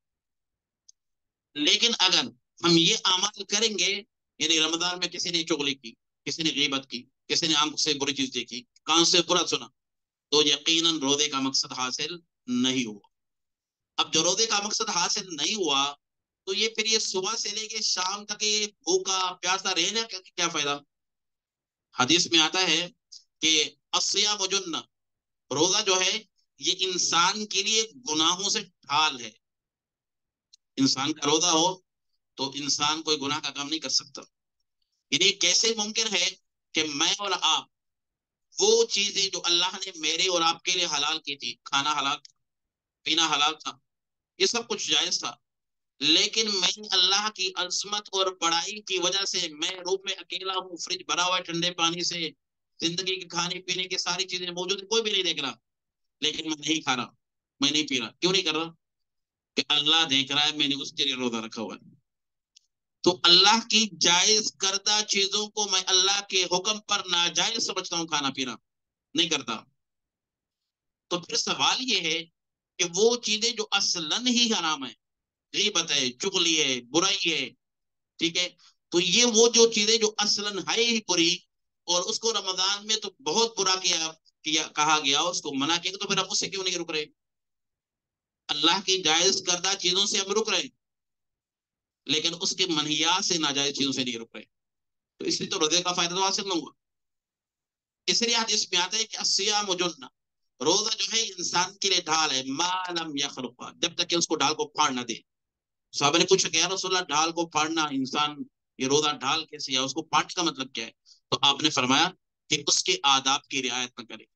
لیکن اگر ہم یہ اعمال کریں گے، یعنی رمضان میں کسی نے چغلی کی، کسی نے غیبت کی، کسی نے آنکھ سے بری چیز دیکھی، کان سے برا سنا، تو یقیناً روزے کا مقصد حاصل نہیں ہوا. اب جو روزے کا مقصد حاصل نہیں ہوا تو یہ پھر یہ صبح سے لے کے شام تک یہ بھوکا پیاسا رہنے کا کیا فائدہ. حدیث میں آتا ہے کہ الصیام جنہ، روزہ جو ہے یہ انسان کے لیے گناہوں سے ڈھال ہے. انسان کا روزہ ہو تو انسان کوئی گناہ کا کام نہیں کر سکتا. یعنی کیسے ممکن ہے کہ میں اور آپ وہ چیزیں جو اللہ نے میرے اور آپ کے لیے حلال کی تھی، کھانا حلال تھا، پینا حلال تھا، یہ سب کچھ جائز تھا، لیکن میں اللہ کی عظمت اور بڑائی کی وجہ سے میں روم میں اکیلا ہوں، فریج بھرا ہوا ہے ٹھنڈے پانی سے، زندگی کے کھانے پینے کی ساری چیزیں موجود ہیں، کوئی بھی نہیں دیکھ رہا، لیکن میں نہیں کھا رہا، میں نہیں پی رہا. کیوں نہیں کر رہا؟ کہ اللہ دیکھ رہا ہے، میں نے اس کے لیے روزہ رکھا ہوا ہے. تو اللہ کی جائز کردہ چیزوں کو میں اللہ کے حکم پر ناجائز سمجھتا ہوں، کھانا پینا نہیں کرتا. تو پھر سوال یہ ہے کہ وہ چیزیں جو اصلاً ہی حرام ہے، غیبت ہے، چغلی ہے، برائی ہے، ٹھیک ہے، تو یہ وہ جو چیزیں جو اصلاً ہے ہی بری اور اس کو رمضان میں تو بہت برا کیا کہا گیا، اس کو منع کیا، تو پھر ہم اس سے کیوں نہیں رک رہے؟ اللہ کی جائز کردہ چیزوں سے ہم رک رہے لیکن اس کے منہیات سے ناجائز چیزوں سے نہیں رک رہے، تو اس لیے تو روزے کا فائدہ تو حاصل نہ ہوا. اس لیے حدیث میں آتا ہے کہ الصیام جنہ، روزہ جو ہے انسان کے لیے ڈھال ہے، ما لم یخرقا، جب تک کہ اس کو ڈھال کو پھاڑ نہ دے. صحابہ نے پوچھا کہ یا رسول اللہ ڈھال کو پھاڑنا، انسان یہ روزہ ڈھال کیسے، یا اس کو پھاڑنے کا مطلب کیا ہے؟ تو آپ نے فرمایا کہ اس کے آداب کی رعایت نہ کرے.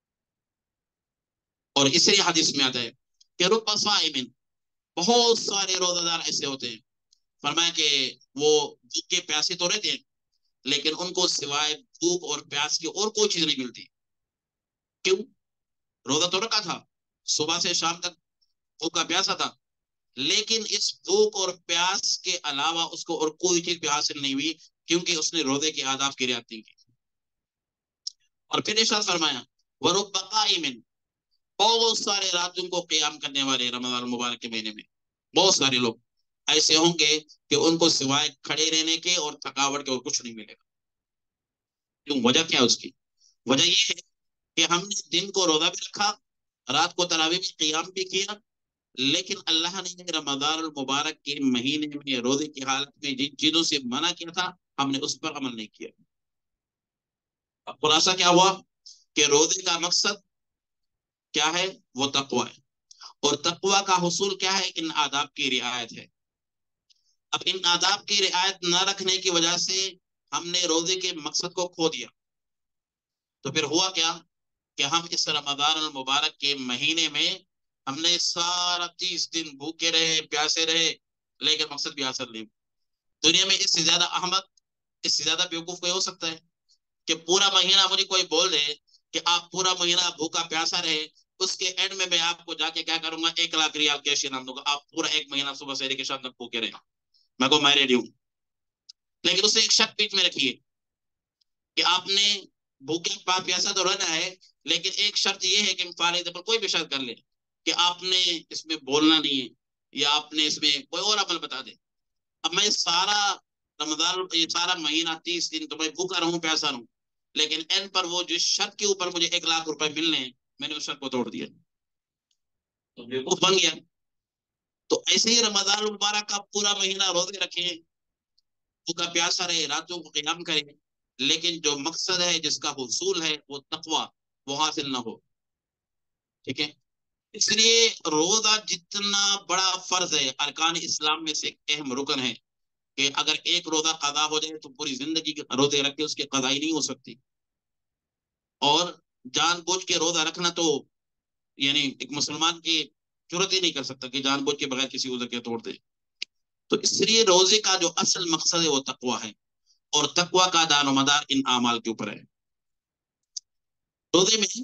اور اس لیے حدیث میں آتا ہے کہ رب صائم، بہت سارے روزہ دار ایسے ہوتے ہیں، فرمایا کہ وہ بھوک کے پیاسے تو رہتے ہیں لیکن ان کو سوائے بھوک اور پیاس کی اور کوئی چیز نہیں ملتی. کیوں؟ روزہ تو رکھا تھا، صبح سے شام تک بھوکا پیاسا تھا، لیکن اس بھوک اور پیاس کے علاوہ اس کو اور کوئی چیز بھی حاصل نہیں ہوئی کیونکہ اس نے روزے کے آداب کی رعایت نہیں کی. اور پھر ارشاد فرمایا ورب قائم، بہت سارے راتوں کو قیام کرنے والے رمضان المبارک کے مہینے میں بہت سارے لوگ ایسے ہوں گے کہ ان کو سوائے کھڑے رہنے کے اور تھکاوٹ کے اور کچھ نہیں ملے گا. کیوں؟ وجہ کیا ہے اس کی؟ وجہ یہ ہے کہ ہم نے دن کو روزہ بھی رکھا، رات کو تراویح بھی قیام بھی کیا، لیکن اللہ نے رمضان المبارک کے مہینے میں روزے کی حالت میں جن چیزوں سے منع کیا تھا ہم نے اس پر عمل نہیں کیا. اب خلاصہ کیا ہوا کہ روزے کا مقصد کیا ہے؟ وہ تقوی ہے، اور تقوی کا حصول کیا ہے؟ ان آداب کی رعایت ہے. اب ان آداب کی رعایت نہ رکھنے کی وجہ سے ہم نے روزے کے مقصد کو کھو دیا. تو پھر ہوا کیا کہ ہم اس رمضان المبارک کے مہینے میں ہم نے سارا 30 دن بھوکے رہے پیاسے رہے لیکن مقصد بھی حاصل نہیں. دنیا میں اس سے زیادہ احمق، اس سے زیادہ بیوقوف کوئی ہو سکتا ہے کہ پورا مہینہ مجھے کوئی بول دے کہ آپ پورا مہینہ بھوکا پیاسا رہے، اس کے اینڈ میں آپ کو جا کے کیا کروں گا، 1 لاکھ ریال کیش انعام دوں گا، آپ پورا ایک مہینہ صبح سے لے کے شام تک بھوکے رہے. میں کو میں ریڈی ہوں. لیکن اسے ایک شرط بیچ میں رکھیے کہ آپ نے بھوکے پیاسا تو رہنا ہے، لیکن ایک شرط یہ ہے کہ فارغ پر کوئی بھی شرط کر لے کہ آپ نے اس میں بولنا نہیں ہے یا آپ نے اس میں کوئی اور عمل بتا دے. اب میں سارا رمضان، یہ سارا مہینہ 30 دن تو میں بھوکا رہوں پیاسا رہوں، لیکن این پر وہ جس شرط کے اوپر مجھے 1 لاکھ روپے ملنے ہیں میں نے اس شرط کو توڑ دیا تو بیوقوف بن گیا. تو ایسے ہی رمضان المبارک کا پورا مہینہ روزے رکھے، بھوکا پیاسا رہے، راتوں کو قیام کرے، لیکن جو مقصد ہے جس کا حصول ہے وہ تقوی وہ حاصل نہ ہو. ٹھیک ہے. اس لیے روزہ جتنا بڑا فرض ہے ارکان اسلام میں سے ایک اہم رکن ہے کہ اگر ایک روزہ قضا ہو جائے تو پوری زندگی کے روزے رکھ کے اس کی قضائی نہیں ہو سکتی. اور جان بوجھ کے روزہ رکھنا تو یعنی ایک مسلمان کی ضرورت ہی نہیں کر سکتا کہ جان بوجھ کے بغیر کسی عذر کے توڑ دے. تو اس لیے روزے کا جو اصل مقصد ہے وہ تقوی ہے، اور تقوی کا دار و مدار ان اعمال کے اوپر ہے. روزے میں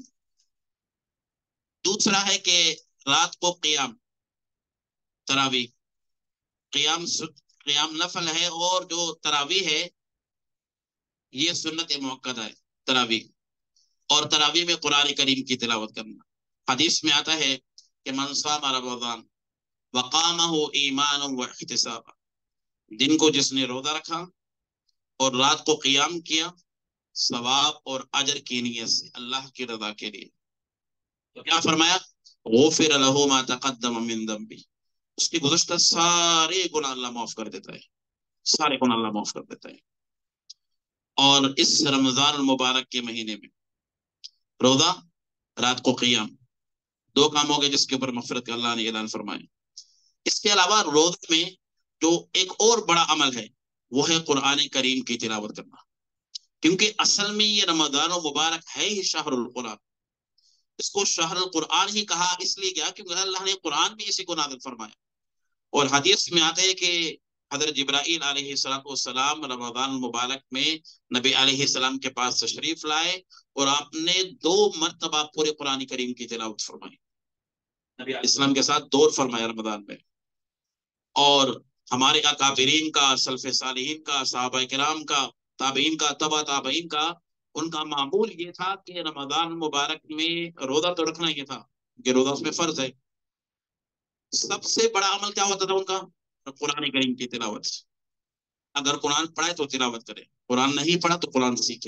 دوسرا ہے کہ رات کو قیام، تراویح. قیام قیام نفل ہے، اور جو تراویح ہے یہ سنت موقدہ ہے تراویح. اور تراویح میں قرآن کریم کی تلاوت کرنا. حدیث میں آتا ہے کہ من صام رمضان وقامہ ایمانا واحتسابا، دن کو جس نے روزہ رکھا اور رات کو قیام کیا ثواب اور اجر کی نیت سے اللہ کی رضا کے لیے، تو کیا فرمایا، غفر له ما تقدم من ذنبی، اس کی گزشتہ سارے گناہ اللہ معاف کر دیتا ہے، سارے گناہ اللہ معاف کر دیتا ہے. اور اس رمضان المبارک کے مہینے میں روزہ، رات کو قیام، دو کام ہو گئے جس کے اوپر مغفرت کا اللہ نے اعلان فرمایا. اس کے علاوہ روزے میں جو ایک اور بڑا عمل ہے وہ ہے قرآن کریم کی تلاوت کرنا، کیونکہ اصل میں یہ رمضان المبارک ہے ہی شہر القرآن. اس کو شہر القرآن ہی کہا اس لیے کیا کیونکہ اللہ نے قرآن بھی اسی کو نازل فرمایا. اور حدیث میں آتا ہے کہ حضرت جبرائیل علیہ السلام رمضان المبارک میں نبی علیہ السلام کے پاس تشریف لائے اور آپ نے 2 مرتبہ پورے قرآن کریم کی تلاوت فرمائی. نبی علیہ السلام کے ساتھ دور فرمایا رمضان میں. اور ہمارے اکابرین کا، سلف صالحین کا، صحابہ کرام کا، تابعین کا، تبع تابعین کا، ان کا معمول یہ تھا کہ رمضان مبارک میں روزہ تو رکھنا یہ تھا کہ روزہ اس میں فرض ہے. سب سے بڑا عمل کیا ہوتا تھا ان کا، قرآن کریم کی تلاوت. اگر قرآن پڑھائے تو تلاوت کرے، قرآن نہیں پڑھا تو قرآن سیکھے.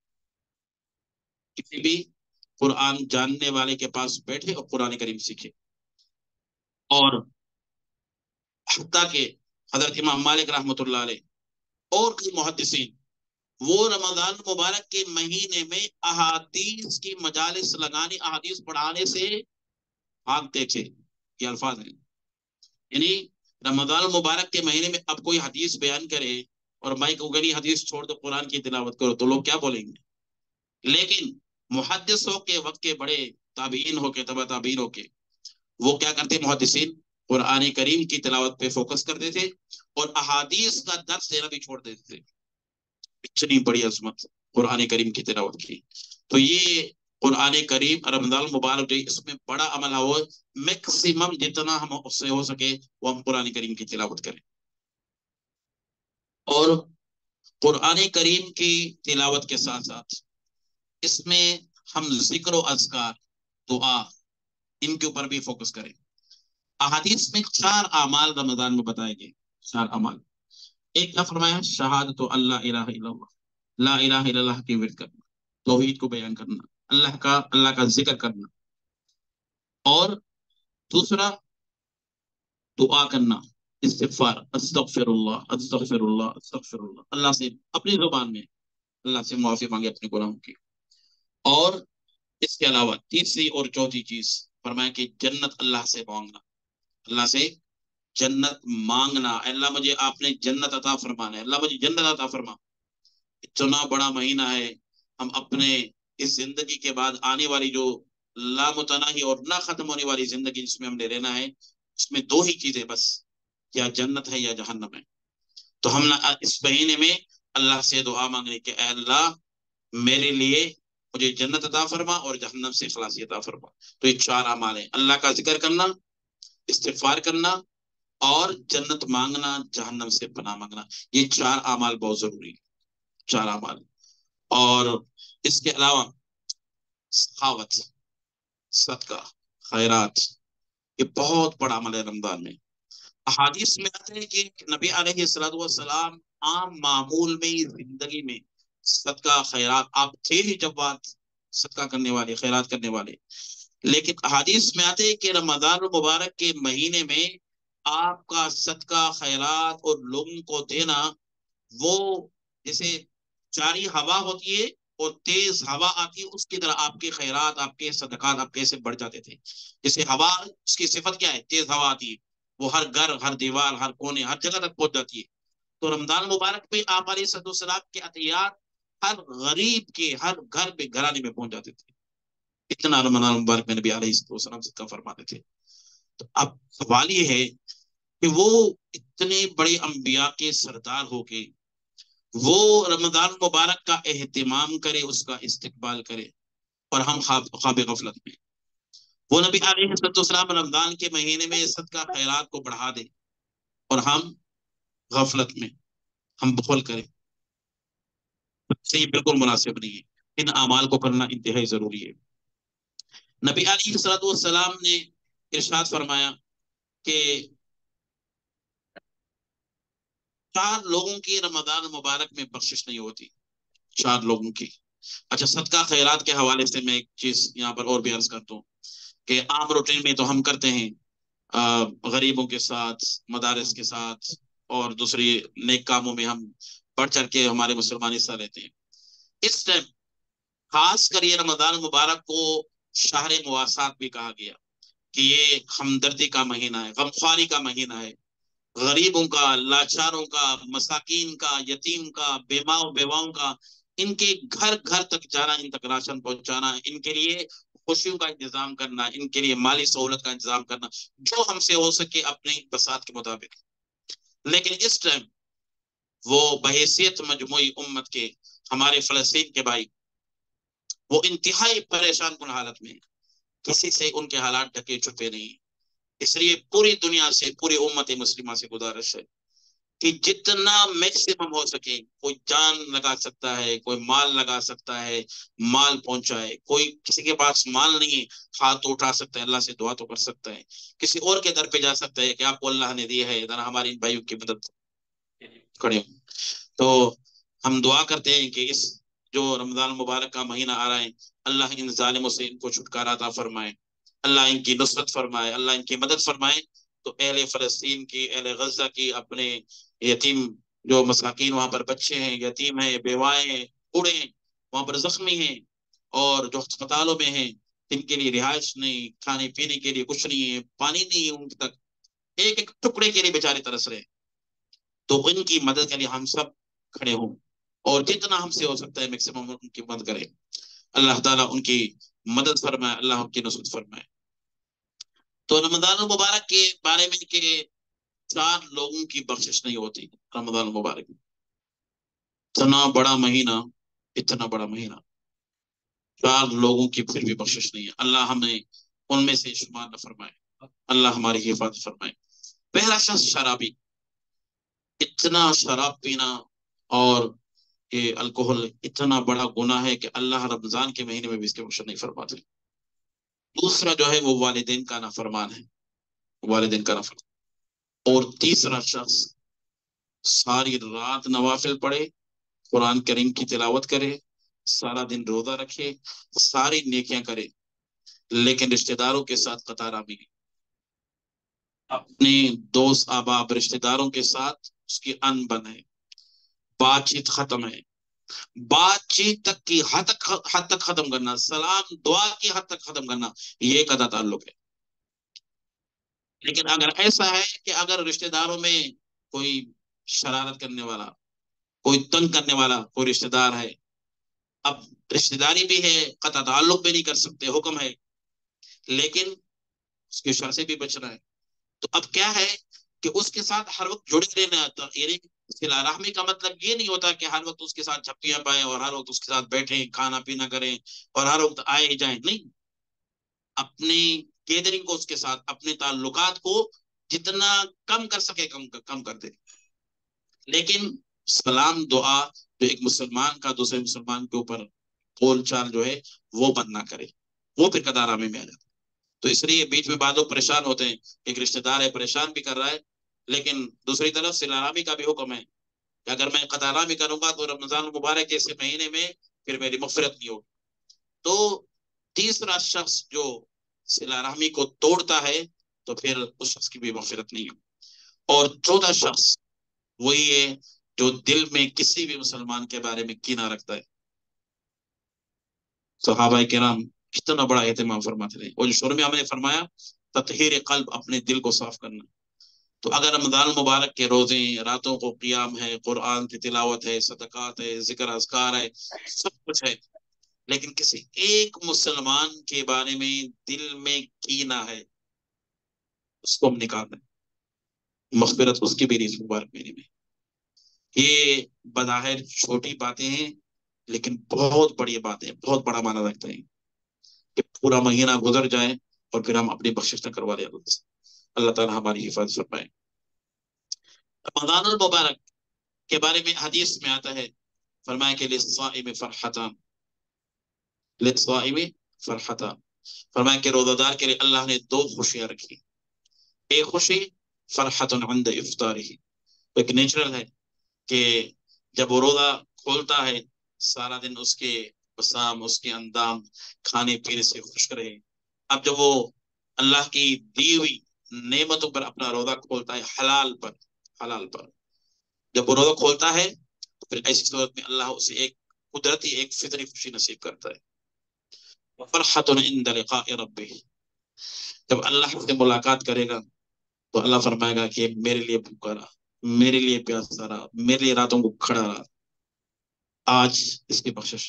کسی بھی قرآن جاننے والے کے پاس بیٹھے اور قرآن کریم سیکھے. اور حتیٰ کہ حضرت امام مالک رحمۃ اللہ علیہ اور کئی محدثین وہ رمضان مبارک کے مہینے میں احادیث کی مجالس لگانے، احادیث پڑھانے سے بھاگتے تھے. یہ الفاظ ہیں. یعنی رمضان مبارک کے مہینے میں اب کوئی حدیث بیان کرے اور مائک اگلی حدیث چھوڑ دو قرآن کی تلاوت کرو تو لوگ کیا بولیں گے. لیکن محدث ہو کے وقت کے بڑے تابعین ہو کے تبع تابعین ہو کے وہ کیا کرتے، محدثین قرآن کریم کی تلاوت پہ فوکس کرتے تھے اور احادیث کا درس دینا بھی چھوڑ دیتے تھے. اتنی بڑی عظمت قرآن کریم کی تلاوت کی. تو یہ قرآن کریم رمضان مبارک جو اس میں بڑا عمل ہو، میکسیمم جتنا ہم اس سے ہو سکے وہ ہم قرآن کریم کی تلاوت کریں. اور قرآن کریم کی تلاوت کے ساتھ ساتھ اس میں ہم ذکر و اذکار، دعا، ان کے اوپر بھی فوکس کریں. احادیث میں 4 اعمال رمضان میں بتائے گئے. 4 اعمال. ایک کیا فرمایا، شہادت اللہ الہ الا اللہ، لا الہ الا اللہ کی ورد کرنا، توحید کو بیان کرنا، اللہ کا ذکر کرنا. اور دوسرا دعا کرنا، استغفار، استغفر اللہ استغفر اللہ استغفر اللہ، اللہ سے اپنی زبان میں اللہ سے معافی مانگے اپنے گناہوں کی. اور اس کے علاوہ تیسری اور چوتھی چیز فرمایا کہ جنت اللہ سے مانگنا، اللہ سے جنت مانگنا. اللہ مجھے آپ نے جنت عطا فرمانا ہے، اللہ مجھے جنت عطا فرما. اتنا بڑا مہینہ ہے، ہم اپنے اس زندگی کے بعد آنے والی جو لامتناہی اور نہ ختم ہونے والی زندگی جس میں ہم نے رہنا ہے، اس میں دو ہی چیزیں بس، یا جنت ہے یا جہنم ہے. تو ہم اس مہینے میں اللہ سے دعا مانگنے کہ اے اللہ میرے لیے مجھے جنت عطا فرما اور جہنم سے خلاصی عطا فرما. تو یہ 4 اعمال ہیں: اللہ کا ذکر کرنا، استغفار کرنا، اور جنت مانگنا، جہنم سے پناہ مانگنا. یہ 4 اعمال بہت ضروری ہیں، 4 اعمال. اور اس کے علاوہ سخاوت، صدقہ، خیرات، یہ بہت بڑا عمل ہے رمضان میں. احادیث میں آتا ہے کہ نبی علیہ السلام عام معمول میں زندگی میں صدقہ خیرات آپ تھے ہی جب بات صدقہ کرنے والے، خیرات کرنے والے. لیکن احادیث میں آتے ہیں کہ رمضان المبارک کے مہینے میں آپ کا صدقہ خیرات اور لوگوں کو دینا، وہ جیسے جاری ہوا ہوتی ہے اور تیز ہوا آتی ہے، اس کی طرح آپ کے خیرات، آپ کے صدقات آپ کیسے بڑھ جاتے تھے. جیسے ہوا، اس کی صفت کیا ہے؟ تیز ہوا آتی ہے، وہ ہر گھر، ہر دیوار، ہر کونے، ہر جگہ تک پہنچ جاتی ہے. تو رمضان مبارک پہ آپ علیہ السلام کے عطیات ہر غریب کے ہر گھر میں، گھرانے میں پہنچ جاتے تھے. اتنا رمضان مبارک میں نبی علیہ السلام صدقہ فرماتے تھے. تو اب سوال یہ ہے کہ وہ اتنے بڑے انبیاء کے سردار ہو کے وہ رمضان مبارک کا اہتمام کرے، اس کا استقبال کرے، اور ہم خواب غفلت میں. وہ نبی علیہ السلام رمضان کے مہینے میں صدقہ خیرات کو بڑھا دے اور ہم غفلت میں، ہم بخل کریں. یہ بالکل مناسب نہیں ہے. ان اعمال کو کرنا انتہائی ضروری ہے. نبی علیہ السلام نے ارشاد فرمایا کہ 4 لوگوں کی رمضان مبارک میں بخشش نہیں ہوتی. 4 لوگوں کی. اچھا، صدقہ خیرات کے حوالے سے میں ایک چیز یہاں پر اور بھی عرض کرتا ہوں کہ عام روٹین میں تو ہم کرتے ہیں غریبوں کے ساتھ، مدارس کے ساتھ، اور دوسری نیک کاموں میں ہم بڑھ چڑھ کے ہمارے مسلمان حصہ لیتے ہیں. اس ٹائم خاص کر یہ رمضان مبارک کو شہر مواسات بھی کہا گیا کہ یہ ہمدردی کا مہینہ ہے، غمخواری کا مہینہ ہے. غریبوں کا، لاچاروں کا، مساکین کا، یتیم کا، بیماؤں بیواؤں کا، ان کے گھر گھر تک جانا، ان تک راشن پہنچانا، ان کے لیے خوشیوں کا انتظام کرنا، ان کے لیے مالی سہولت کا انتظام کرنا، جو ہم سے ہو سکے اپنے بساط کے مطابق. لیکن اس ٹائم وہ بحیثیت مجموعی امت کے ہمارے فلسطین کے بھائی، وہ انتہائی پریشان کن حالت میں، کسی سے ان کے حالات ڈھکے چھپے نہیں. اس لیے پوری دنیا سے، پوری امت مسلمہ سے گزارش ہے کہ جتنا میکسیمم ہو سکے، کوئی جان لگا سکتا ہے، کوئی مال لگا سکتا ہے، مال پہنچائے. کوئی کسی کے پاس مال نہیں ہے، ہاتھ تو اٹھا سکتا ہے، اللہ سے دعا تو کر سکتا ہے، کسی اور کے در پہ جا سکتا ہے کہ آپ کو اللہ نے دیا ہے، ذرا ہماری ان بھائیوں کی مدد کھڑے ہوں. تو ہم دعا کرتے ہیں کہ اس جو رمضان مبارک کا مہینہ آ رہا ہے، اللہ ان ظالموں سے ان کو چھٹکارا عطا فرمائے، اللہ ان کی نصرت فرمائے، اللہ ان کی مدد فرمائے. تو اہل فلسطین کی، اہل غزہ کی، اپنے یتیم جو مساکین وہاں پر بچے ہیں، یتیم ہیں، بیوائیں ہیں، بوڑھے ہیں، وہاں پر زخمی ہیں، اور جو ہسپتالوں میں ہیں، جن کے لیے رہائش نہیں، کھانے پینے کے لیے کچھ نہیں ہے، پانی نہیں ہے ان تک، ایک ایک ٹکڑے کے لیے بیچارے ترس رہے ہیں. تو ان کی مدد کے لیے ہم سب کھڑے ہوں، اور جتنا ہم سے ہو سکتا ہے میکسیمم ان کی مدد کریں. اللہ تعالیٰ ان کی مدد فرمائے، اللہ ان کی نصرت فرمائے. تو رمضان المبارک کے بارے میں کہ 4 لوگوں کی بخشش نہیں ہوتی رمضان المبارک میں. اتنا بڑا مہینہ، اتنا بڑا مہینہ، 4 لوگوں کی پھر بھی بخشش نہیں ہے. اللہ ہمیں ان میں سے شمار نہ فرمائے، اللہ ہماری حفاظت فرمائے. پہلا شخص شرابی. اتنا شراب پینا اور یہ الکوہل اتنا بڑا گناہ ہے کہ اللہ رمضان کے مہینے میں بھی اس کے بخشش نہیں فرماتے. دوسرا جو ہے وہ والدین کا نافرمان ہے، والدین کا نافرمان. اور تیسرا شخص ساری رات نوافل پڑھے، قرآن کریم کی تلاوت کرے، سارا دن روزہ رکھے، ساری نیکیاں کرے، لیکن رشتہ داروں کے ساتھ قطع رامی، اپنے دوست احباب رشتہ داروں کے ساتھ اس کی ان بن ہے، بات چیت ختم ہے، بات چیت تک کی حد تک ختم کرنا، سلام دعا کی حد تک ختم کرنا، یہ قطع تعلق ہے. لیکن اگر ایسا ہے کہ اگر رشتہ داروں میں کوئی شرارت کرنے والا، کوئی تنگ کرنے والا کوئی رشتہ دار ہے، اب رشتہ داری بھی ہے، قطع تعلق بھی نہیں کر سکتے، حکم ہے لیکن اس کے شر سے بھی بچنا ہے. تو اب کیا ہے کہ اس کے ساتھ ہر وقت جڑے رہنا آتا. یعنی صلہ رحمی کا مطلب یہ نہیں ہوتا کہ ہر وقت اس کے ساتھ جھپیاں پائیں اور ہر وقت اس کے ساتھ بیٹھیں کھانا پینا کریں اور ہر وقت آئے جائیں. نہیں، اپنی گیدرنگ کو اس کے ساتھ، اپنے تعلقات کو جتنا کم کر سکے کم کر دے. لیکن سلام دعا جو ایک مسلمان کا دوسرے مسلمان کے اوپر بول چال جو ہے وہ بند نہ کرے، وہ پھر قطارامے میں آ جاتا. تو اس لیے بیچ میں بعض لوگ پریشان ہوتے ہیں، ایک رشتہ دار ہے پریشان بھی کر رہا ہے، لیکن دوسری طرف صلہ رحمی کا بھی حکم ہے کہ اگر میں قطارامے کروں گا تو رمضان المبارک جیسے مہینے میں پھر میری مغفرت نہیں ہوگی. تو تیسرا شخص جو صلہ رحمی کو توڑتا ہے تو پھر اس شخص کی بھی مغفرت نہیں ہوگی. اور چوتھا شخص وہی ہے جو دل میں کسی بھی مسلمان کے بارے میں کینہ رکھتا ہے. صحابہ کرام کتنا بڑا اہتمام فرماتے تھے. اور جو شروع میں ہم نے فرمایا تطہیر قلب، اپنے دل کو صاف کرنا. تو اگر رمضان المبارک کے روزے، راتوں کو قیام ہے، قرآن کی تلاوت ہے، صدقات ہے، ذکر اذکار ہے، سب کچھ ہے، لیکن کسی ایک مسلمان کے بارے میں دل میں کینہ ہے، اس کو ہم نکال دیں، مغفرت اس کی بھی نہیں مبارک مہینے میں. یہ بظاہر چھوٹی باتیں ہیں لیکن بہت بڑی باتیں، بہت بڑا معنی رکھتے ہیں کہ پورا مہینہ گزر جائے اور پھر ہم اپنی بخشش نہ کروا لیں. اللہ تعالیٰ ہماری حفاظت فرمائے. رمضان المبارک کے بارے میں حدیث میں آتا ہے، فرمایا کہ للصائم فرحتان، للصائم فرحتان، فرمایا کہ روزہ دار کے لیے اللہ نے دو خوشیاں رکھی. ایک خوشی فرحت عند افطارہ، ایک نیچرل ہے کہ جب وہ روزہ کھولتا ہے سارا دن اس کے بسام، اس کے اندام کھانے پینے سے خوش رہے. اب جب وہ اللہ کی دی ہوئی نعمتوں پر اپنا روزہ کھولتا ہے، حلال پر، حلال پر جب وہ روزہ کھولتا ہے تو پھر ایسی صورت میں اللہ اسے ایک قدرتی ایک فطری خوشی نصیب کرتا ہے. فرحت عند لقاء ربہ، جب اللہ سے ملاقات کرے گا تو اللہ فرمائے گا کہ میرے لیے بھوکا رہا، میرے لیے پیاسا رہا، میرے لیے راتوں کو کھڑا رہا، آج اس کی بخشش.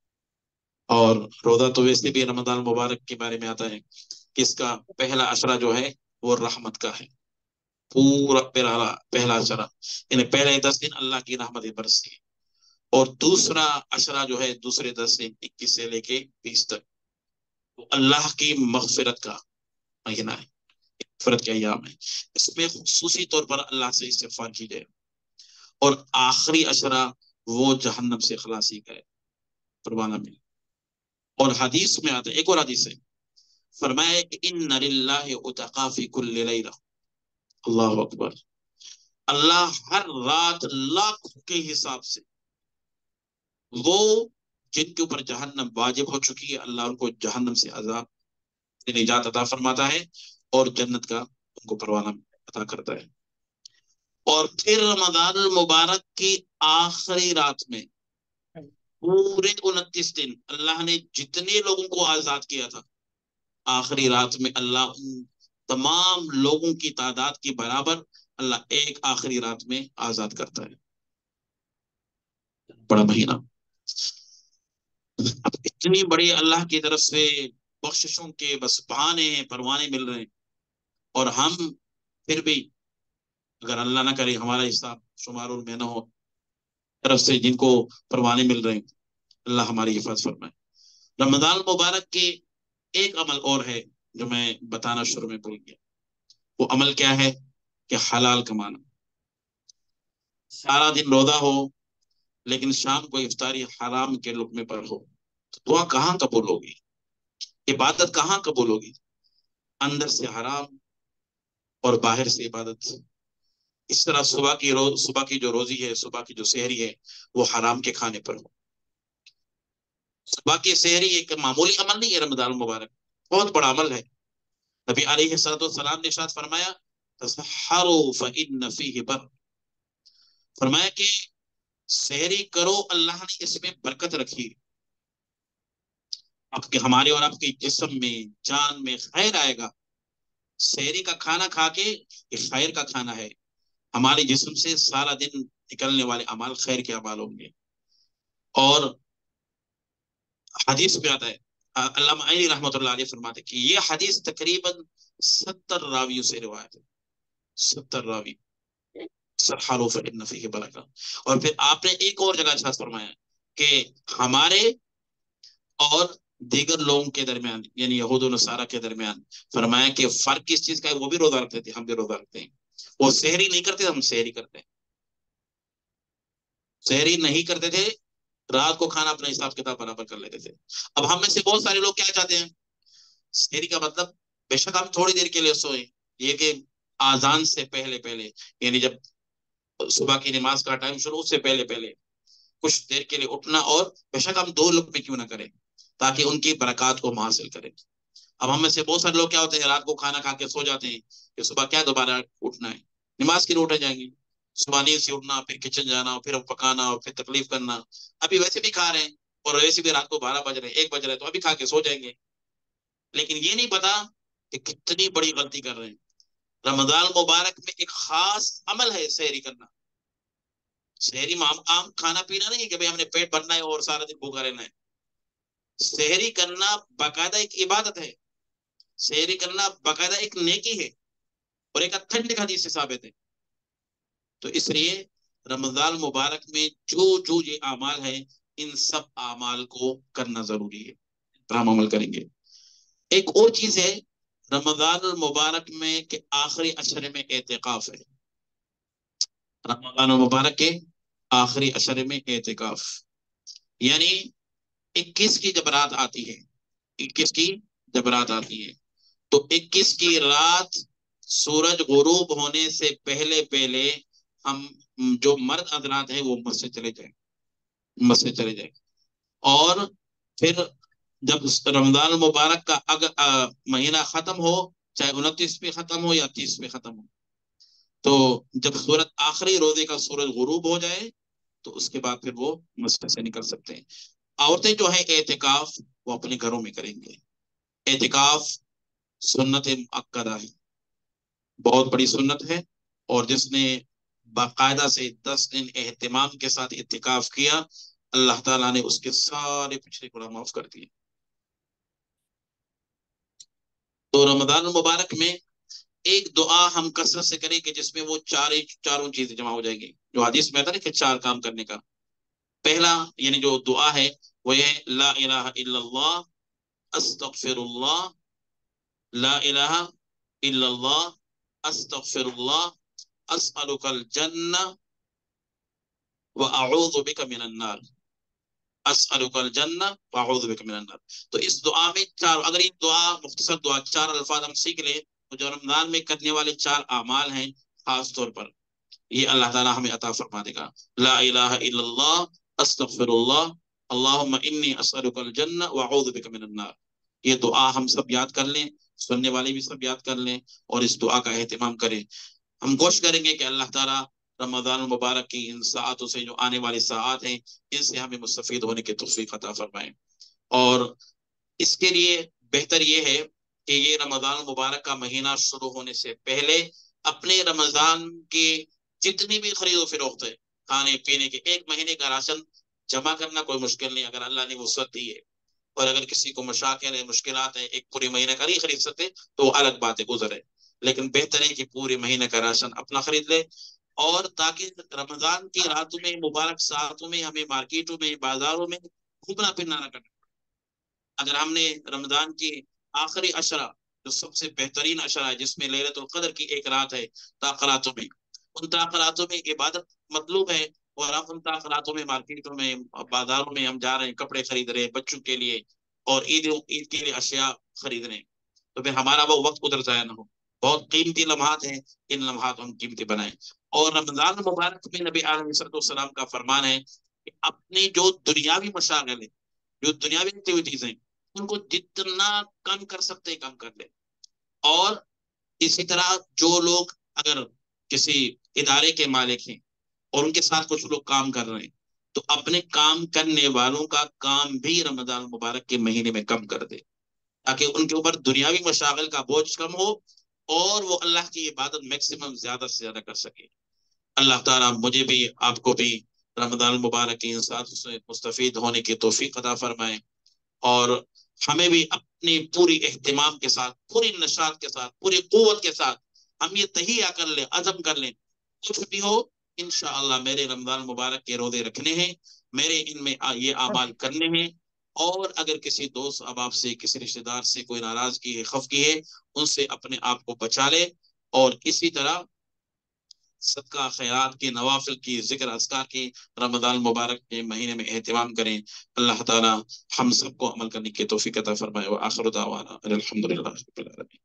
اور روزہ تو ویسے بھی رمضان مبارک کے بارے میں آتا ہے کہ اس کا پہلا عشرہ جو ہے وہ رحمت کا ہے. پورا پہلا عشرہ یعنی پہلے 10 دن اللہ کی رحمتیں برستی ہے، اور دوسرا عشرہ جو ہے دوسرے 10 دن 21 سے لے کے 20 تک وہ اللہ کی مغفرت کا مہینہ ہے، مغفرت کے ایام ہے. اس میں خصوصی طور پر اللہ سے استغفار کی جائے. اور آخری عشرہ وہ جہنم سے خلاصی کا ہے، قربانہ میں. اور حدیث میں آتا ہے، ایک اور حدیث ہے، فرمایا کہ ان للہ اتقا فی کل لیلہ، اللہ اکبر، اللہ ہر رات لاکھ کے حساب سے وہ جن کے اوپر جہنم واجب ہو چکی ہے اللہ ان کو جہنم سے عذاب سے نجات عطا فرماتا ہے اور جنت کا ان کو پروانہ عطا کرتا ہے. اور پھر رمضان المبارک کی آخری رات میں پورے 29 دن اللہ نے جتنے لوگوں کو آزاد کیا تھا، آخری رات میں اللہ ان تمام لوگوں کی تعداد کے برابر اللہ ایک آخری رات میں آزاد کرتا ہے. بڑا مہینہ. اب اتنی بڑی اللہ کی طرف سے بخششوں کے بس بہانے ہیں، پروانے مل رہے ہیں، اور ہم پھر بھی اگر اللہ نہ کرے ہمارا حساب شمار میں نہ ہو طرف سے جن کو پروانے مل رہے ہیں، اللہ ہماری حفاظت فرمائے. رمضان مبارک کے ایک عمل اور ہے جو میں بتانا شروع میں بھول گیا. وہ عمل کیا ہے کہ حلال کمانا. سارا دن روزہ ہو لیکن شام کو افطاری حرام کے لقمے پر ہو تو دعا کہاں قبول ہوگی، عبادت کہاں قبول ہوگی؟ اندر سے حرام اور باہر سے عبادت. اس طرح صبح کی جو روزی ہے، صبح کی جو سحری ہے وہ حرام کے کھانے پر ہو. صبح کی سحری ایک معمولی عمل نہیں ہے، رمضان المبارک بہت بڑا عمل ہے. نبی علیہ السلام نے ارشاد فرمایا تسحروا فإن فیہ برکۃ، فرمایا کہ سحری کرو، اللہ نے اس میں برکت رکھی. آپ کے ہمارے اور آپ کے جسم میں جان میں خیر آئے گا. سحری کا کھانا کھا کے یہ خیر کا کھانا ہے، ہمارے جسم سے سارا دن نکلنے والے اعمال خیر کے اعمال ہوں گے. اور حدیث میں آتا ہے علامہ عینی رحمۃ اللہ علیہ فرماتے کہ یہ حدیث تقریباً 70 راویوں سے روایت ہے، 70 راوی سرحالو فإن فیہ برکہ۔ اور پھر آپ نے ایک اور جگہ ارشاد فرمایا کہ ہمارے اور دیگر لوگوں کے درمیان یعنی یہود و نصارہ کے درمیان فرمایا کہ فرق کس چیز کا ہے، وہ بھی روزہ رکھتے تھے ہم بھی روزہ رکھتے ہیں، وہ سحری نہیں کرتے ہم سحری کرتے ہیں، سحری نہیں کرتے تھے، رات کو کھانا اپنا حساب کتاب برابر کر لیتے تھے۔ اب ہم میں سے بہت سارے لوگ کیا چاہتے ہیں، سحری کا مطلب بے شک ہم تھوڑی دیر کے لیے سوئیں، یہ کہ آزان سے پہلے پہلے یعنی جب صبح کی نماز کا ٹائم شروع سے پہلے پہلے کچھ دیر کے لیے اٹھنا، اور بے شک ہم 2 لقمے کیوں نہ کریں تاکہ ان کی برکات کو ہم حاصل کریں۔ اب ہم میں سے بہت سارے لوگ کیا ہوتے ہیں، رات کو کھانا کھا کے سو جاتے ہیں کہ صبح کیا دوبارہ اٹھنا ہے، نماز کے لیے اٹھے جائیں گے، صبح نیند سے اٹھنا، پھر کچن جانا، پھر پکانا، اور پھر تکلیف کرنا، ابھی ویسے بھی کھا رہے ہیں اور ویسے بھی رات کو 12 بج رہے ہیں 1 بج رہے ہیں تو ابھی کھا کے سو جائیں گے، لیکن یہ نہیں پتا کہ کتنی بڑی غلطی کر رہے ہیں۔ رمضان مبارک میں ایک خاص عمل ہے سحری کرنا، سحری میں عام کھانا پینا نہیں ہے کہ بھئی ہم نے پیٹ بھرنا ہے اور سارا دن بھوکا رہنا ہے، سحری کرنا باقاعدہ ایک عبادت ہے، سحری کرنا باقاعدہ ایک نیکی ہے اور ایک اتھینٹک حدیث سے ثابت ہے۔ تو اس لیے رمضان مبارک میں جو یہ اعمال ہیں ان سب اعمال کو کرنا ضروری ہے، ہم عمل کریں گے۔ ایک اور چیز ہے رمضان المبارک میں کہ آخری عشرے میں اعتکاف ہے، رمضان المبارک کے آخری عشرے میں اعتکاف، یعنی 21 کی جب رات آتی ہے، 21 کی جب رات آتی ہے تو 21 کی رات سورج غروب ہونے سے پہلے پہلے ہم جو مرد حضرات ہیں وہ مسجد چلے جائیں، مسجد چلے جائیں، اور پھر جب رمضان المبارک کا اگر مہینہ ختم ہو، چاہے 29 پہ ختم ہو یا 30 پہ ختم ہو، تو جب سورج آخری روزے کا سورج غروب ہو جائے تو اس کے بعد پھر وہ مسجد سے نکل سکتے ہیں۔ عورتیں جو ہیں اعتکاف وہ اپنے گھروں میں کریں گے، اعتکاف سنت مؤکدہ ہے، بہت بڑی سنت ہے، اور جس نے باقاعدہ سے 10 دن اہتمام کے ساتھ اعتکاف کیا اللہ تعالیٰ نے اس کے سارے پچھلے گناہ معاف کر دیے۔ تو رمضان المبارک میں ایک دعا ہم کثرت سے کریں کہ جس میں وہ چاروں چیزیں جمع ہو جائیں گی، جو حدیث میں آتا ہے کہ 4 کام کرنے کا۔ پہلا یعنی جو دعا ہے وہ یہ لا الہ الا اللہ استغفر اللہ، لا الہ الا اللہ استغفر اللہ اسألک الجنہ واعوذ بک من النار، اسألک الجنہ واعوذ بک من النار۔ تو اس دعا میں اگر یہ دعا مختصر دعا 4 الفاظ ہم سیکھ لیں تو جو رمضان میں کرنے والے 4 اعمال ہیں خاص طور پر یہ اللہ تعالیٰ ہمیں عطا فرما دے گا۔ لا الہ الا اللہ استغفر اللہ اللہم انی اسألک الجنہ واعوذ بک من النار، یہ دعا ہم سب یاد کر لیں، سننے والے بھی سب یاد کر لیں اور اس دعا کا اہتمام کریں۔ ہم کوشش کریں گے کہ اللہ تعالیٰ رمضان المبارک کی ان ساعتوں سے جو آنے والی ساعات ہیں ان سے ہمیں مستفید ہونے کی توفیق عطا فرمائیں، اور اس کے لیے بہتر یہ ہے کہ یہ رمضان المبارک کا مہینہ شروع ہونے سے پہلے اپنے رمضان کی جتنی بھی خرید و فروخت ہے کھانے پینے کے 1 مہینے کا راشن جمع کرنا کوئی مشکل نہیں، اگر اللہ نے وسعت دی ہے، اور اگر کسی کو مشاکل ہے مشکلات ہیں 1 پورے مہینے کا نہیں خرید سکتے تو وہ الگ بات ہے، گزر ہے، لیکن بہتر ہے کہ پورے مہینے کا راشن اپنا خرید لے، اور تاکہ رمضان کی راتوں میں مبارک ساعتوں میں ہمیں مارکیٹوں میں بازاروں میں گھومنا پھرنا نہ کرنا۔ اگر ہم نے رمضان کی آخری عشرہ جو سب سے بہترین عشرہ ہے جس میں لیلۃ القدر کی ایک رات ہے، تاخراتوں میں ان تاخراتوں میں عبادت مطلوب ہے، اور ہم ان تاخراتوں میں مارکیٹوں میں بازاروں میں ہم جا رہے ہیں کپڑے خرید رہے ہیں بچوں کے لیے اور عید کے لیے اشیاء خرید رہے ہیں، تو پھر ہمارا وہ وقت ادھر ضائع نہ ہو، بہت قیمتی لمحات ہیں، ان لمحات ہم قیمتی بنائیں۔ اور رمضان مبارک میں نبی علیہ السلام کا فرمان ہے کہ اپنی جو دنیاوی مشاغل ہیں، جو دنیاوی ایکٹیویٹیز ہیں ان کو جتنا کم کر سکتے کم کر لیں، اور اسی طرح جو لوگ اگر کسی ادارے کے مالک ہیں اور ان کے ساتھ کچھ لوگ کام کر رہے ہیں تو اپنے کام کرنے والوں کا کام بھی رمضان مبارک کے مہینے میں کم کر دے تاکہ ان کے اوپر دنیاوی مشاغل کا بوجھ کم ہو اور وہ اللہ کی عبادت میکسیمم زیادہ سے زیادہ کر سکے۔ اللہ تعالیٰ مجھے بھی آپ کو بھی رمضان المبارک کی ان ساتوں سے مستفید ہونے کی توفیق عطا فرمائے، اور ہمیں بھی اپنی پوری اہتمام کے ساتھ، پوری نشاط کے ساتھ، پوری قوت کے ساتھ ہم یہ تہیہ کر لیں، عزم کر لیں، کچھ بھی ہو انشاءاللہ میرے رمضان مبارک کے روزے رکھنے ہیں، میرے ان میں یہ اعمال کرنے ہیں۔ اور اگر کسی دوست احباب سے، کسی رشتہ دار سے کوئی ناراضگی ہے، خفگی ہے، ان سے اپنے آپ کو بچا لے، اور اسی طرح صدقہ خیرات کی، نوافل کی، ذکر اذکار کی رمضان مبارک کے مہینے میں اہتمام کریں۔ اللہ تعالی ہم سب کو عمل کرنے کی توفیق عطا فرمائے۔ وآخر دعوانا الحمدللہ رب العالمین۔